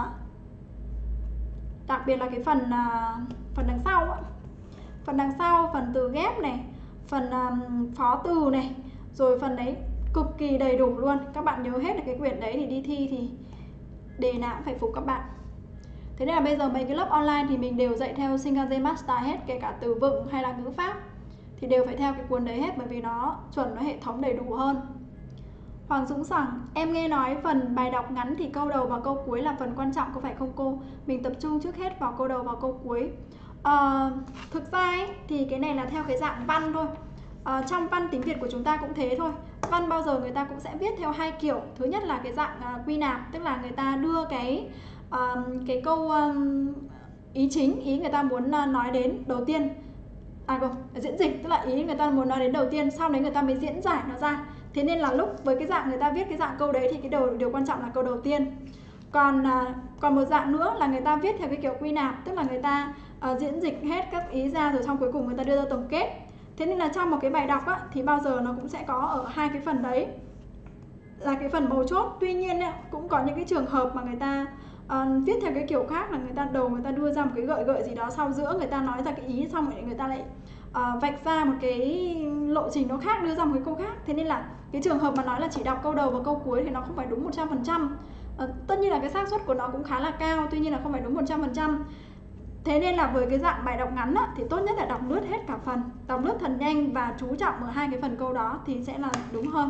đặc biệt là cái phần uh, phần đằng sau ấy. Phần đằng sau, phần từ ghép này, phần um, phó từ này, rồi phần đấy cực kỳ đầy đủ luôn. Các bạn nhớ hết được cái quyển đấy thì đi thi thì đề nào cũng phải phục các bạn. Thế nên là bây giờ mấy cái lớp online thì mình đều dạy theo Shinkansen Master hết, kể cả từ vựng hay là ngữ pháp thì đều phải theo cái cuốn đấy hết, bởi vì nó chuẩn, nó hệ thống đầy đủ hơn. Hoàng Dũng rằng em nghe nói phần bài đọc ngắn thì câu đầu và câu cuối là phần quan trọng, có phải không cô? Mình tập trung trước hết vào câu đầu và câu cuối. À, thực ra ấy, thì cái này là theo cái dạng văn thôi. À, trong văn tiếng Việt của chúng ta cũng thế thôi. Văn bao giờ người ta cũng sẽ viết theo hai kiểu. Thứ nhất là cái dạng uh, quy nạp, tức là người ta đưa cái uh, cái câu um, ý chính, ý người ta muốn uh, nói đến đầu tiên. À không, diễn dịch, tức là ý người ta muốn nói đến đầu tiên, sau đấy người ta mới diễn giải nó ra. Thế nên là lúc với cái dạng người ta viết cái dạng câu đấy thì cái đầu điều quan trọng là câu đầu tiên. Còn à, còn một dạng nữa là người ta viết theo cái kiểu quy nạp, tức là người ta à, diễn dịch hết các ý ra rồi xong cuối cùng người ta đưa ra tổng kết. Thế nên là trong một cái bài đọc á, thì bao giờ nó cũng sẽ có ở hai cái phần đấy là cái phần mấu chốt. Tuy nhiên ấy, cũng có những cái trường hợp mà người ta à, viết theo cái kiểu khác, là người ta đầu người ta đưa ra một cái gợi gợi gì đó, sau giữa người ta nói ra cái ý xong rồi người ta lại à, vạch ra một cái lộ trình nó khác, đưa ra một cái câu khác. Thế nên là cái trường hợp mà nói là chỉ đọc câu đầu và câu cuối thì nó không phải đúng một trăm phần trăm. À, tất nhiên là cái xác suất của nó cũng khá là cao, tuy nhiên là không phải đúng một trăm phần trăm. Thế nên là với cái dạng bài đọc ngắn á, thì tốt nhất là đọc lướt hết cả phần, đọc lướt thật nhanh và chú trọng ở hai cái phần câu đó thì sẽ là đúng hơn.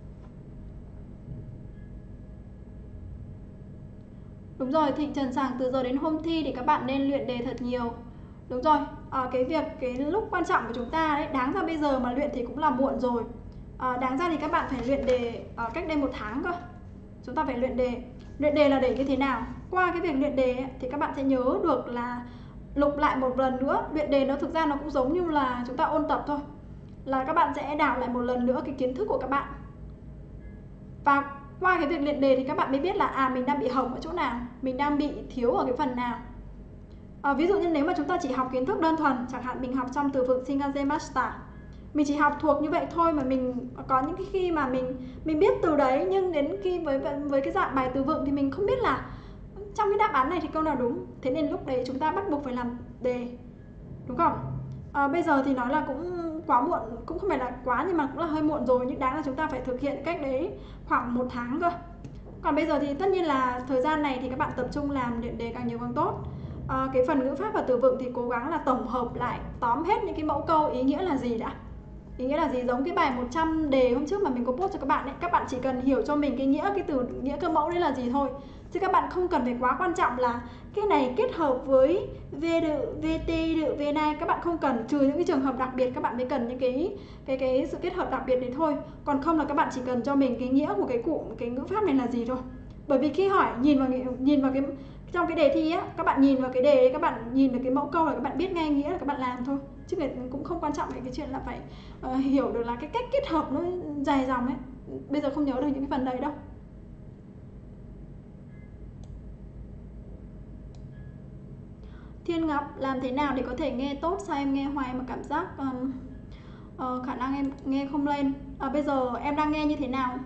Đúng rồi, Thịnh Trần rằng từ giờ đến hôm thi thì các bạn nên luyện đề thật nhiều. Đúng rồi, à, cái việc, cái lúc quan trọng của chúng ta ấy, đáng ra bây giờ mà luyện thì cũng là muộn rồi. À, đáng ra thì các bạn phải luyện đề à, cách đây một tháng cơ. Chúng ta phải luyện đề. Luyện đề là để như thế nào? Qua cái việc luyện đề ấy, thì các bạn sẽ nhớ được là lục lại một lần nữa. Luyện đề nó thực ra nó cũng giống như là chúng ta ôn tập thôi. Là các bạn sẽ đào lại một lần nữa cái kiến thức của các bạn. Và qua cái việc luyện đề thì các bạn mới biết là à mình đang bị hỏng ở chỗ nào, mình đang bị thiếu ở cái phần nào. À, ví dụ như nếu mà chúng ta chỉ học kiến thức đơn thuần, chẳng hạn mình học trong từ vựng Shinkansen Master, mình chỉ học thuộc như vậy thôi mà mình có những cái khi mà mình mình biết từ đấy, nhưng đến khi với với cái dạng bài từ vựng thì mình không biết là trong cái đáp án này thì câu nào đúng. Thế nên lúc đấy chúng ta bắt buộc phải làm đề, đúng không? À, bây giờ thì nói là cũng quá muộn, cũng không phải là quá nhưng mà cũng là hơi muộn rồi, nhưng đáng là chúng ta phải thực hiện cách đấy khoảng một tháng cơ. Còn bây giờ thì tất nhiên là thời gian này thì các bạn tập trung làm luyện đề càng nhiều càng tốt. à, cái phần ngữ pháp và từ vựng thì cố gắng là tổng hợp lại, tóm hết những cái mẫu câu ý nghĩa là gì đã. Ý nghĩa là gì, giống cái bài một trăm đề hôm trước mà mình có post cho các bạn ấy. Các bạn chỉ cần hiểu cho mình cái nghĩa, cái từ nghĩa cơ mẫu đấy là gì thôi. Chứ các bạn không cần phải quá quan trọng là cái này kết hợp với V đự, vê tê đự, vê này. Các bạn không cần, trừ những cái trường hợp đặc biệt các bạn mới cần những cái cái cái sự kết hợp đặc biệt đấy thôi. Còn không là các bạn chỉ cần cho mình cái nghĩa của cái cụm, cái ngữ pháp này là gì thôi. Bởi vì khi hỏi nhìn vào nhìn vào cái trong cái đề thi á, các bạn nhìn vào cái đề đấy, các bạn nhìn vào cái mẫu câu là các bạn biết ngay nghĩa là các bạn làm thôi. Chứ cũng không quan trọng về cái chuyện là phải uh, hiểu được là cái cách kết hợp nó dài dòng ấy. Bây giờ không nhớ được những cái phần đấy đâu. Thiên Ngọc, làm thế nào để có thể nghe tốt? Sao em nghe hoài mà cảm giác um, uh, khả năng em nghe không lên? À, bây giờ em đang nghe như thế nào?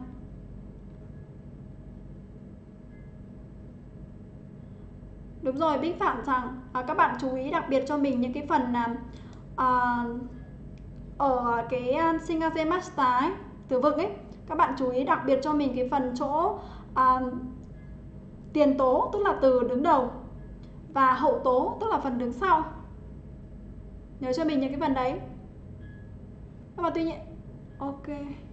Đúng rồi, Bích Phạm rằng à, các bạn chú ý đặc biệt cho mình những cái phần à, ở cái Singase Master ấy, từ vựng ấy. Các bạn chú ý đặc biệt cho mình cái phần chỗ à, tiền tố, tức là từ đứng đầu, và hậu tố, tức là phần đứng sau. Nhớ cho mình những cái phần đấy. Nhưng mà tuy nhiên, ok.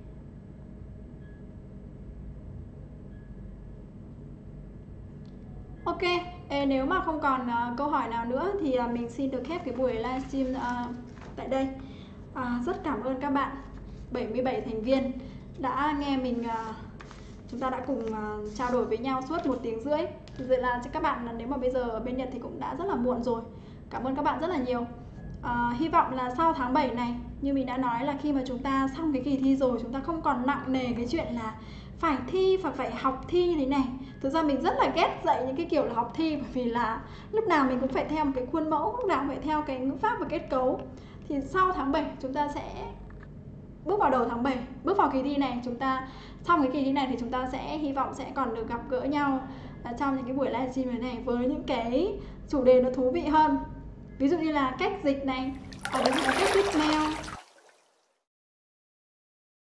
Ok, Ê, nếu mà không còn uh, câu hỏi nào nữa thì uh, mình xin được khép cái buổi livestream uh, tại đây. uh, Rất cảm ơn các bạn bảy mươi bảy thành viên đã nghe mình, uh, chúng ta đã cùng uh, trao đổi với nhau suốt một tiếng rưỡi. Thực sự là các bạn, nếu mà bây giờ ở bên Nhật thì cũng đã rất là muộn rồi. Cảm ơn các bạn rất là nhiều. uh, Hy vọng là sau tháng bảy này, như mình đã nói là khi mà chúng ta xong cái kỳ thi rồi, chúng ta không còn nặng nề cái chuyện là phải thi và phải học thi như thế này. Thực ra mình rất là ghét dạy những cái kiểu là học thi, bởi vì là lúc nào mình cũng phải theo một cái khuôn mẫu, lúc nào cũng phải theo cái ngữ pháp và kết cấu. Thì sau tháng bảy chúng ta sẽ bước vào đầu tháng bảy, bước vào kỳ thi này, chúng ta xong cái kỳ thi này thì chúng ta sẽ hy vọng sẽ còn được gặp gỡ nhau trong những cái buổi livestream này, này với những cái chủ đề nó thú vị hơn. Ví dụ như là cách dịch này, ví dụ là cách viết mail,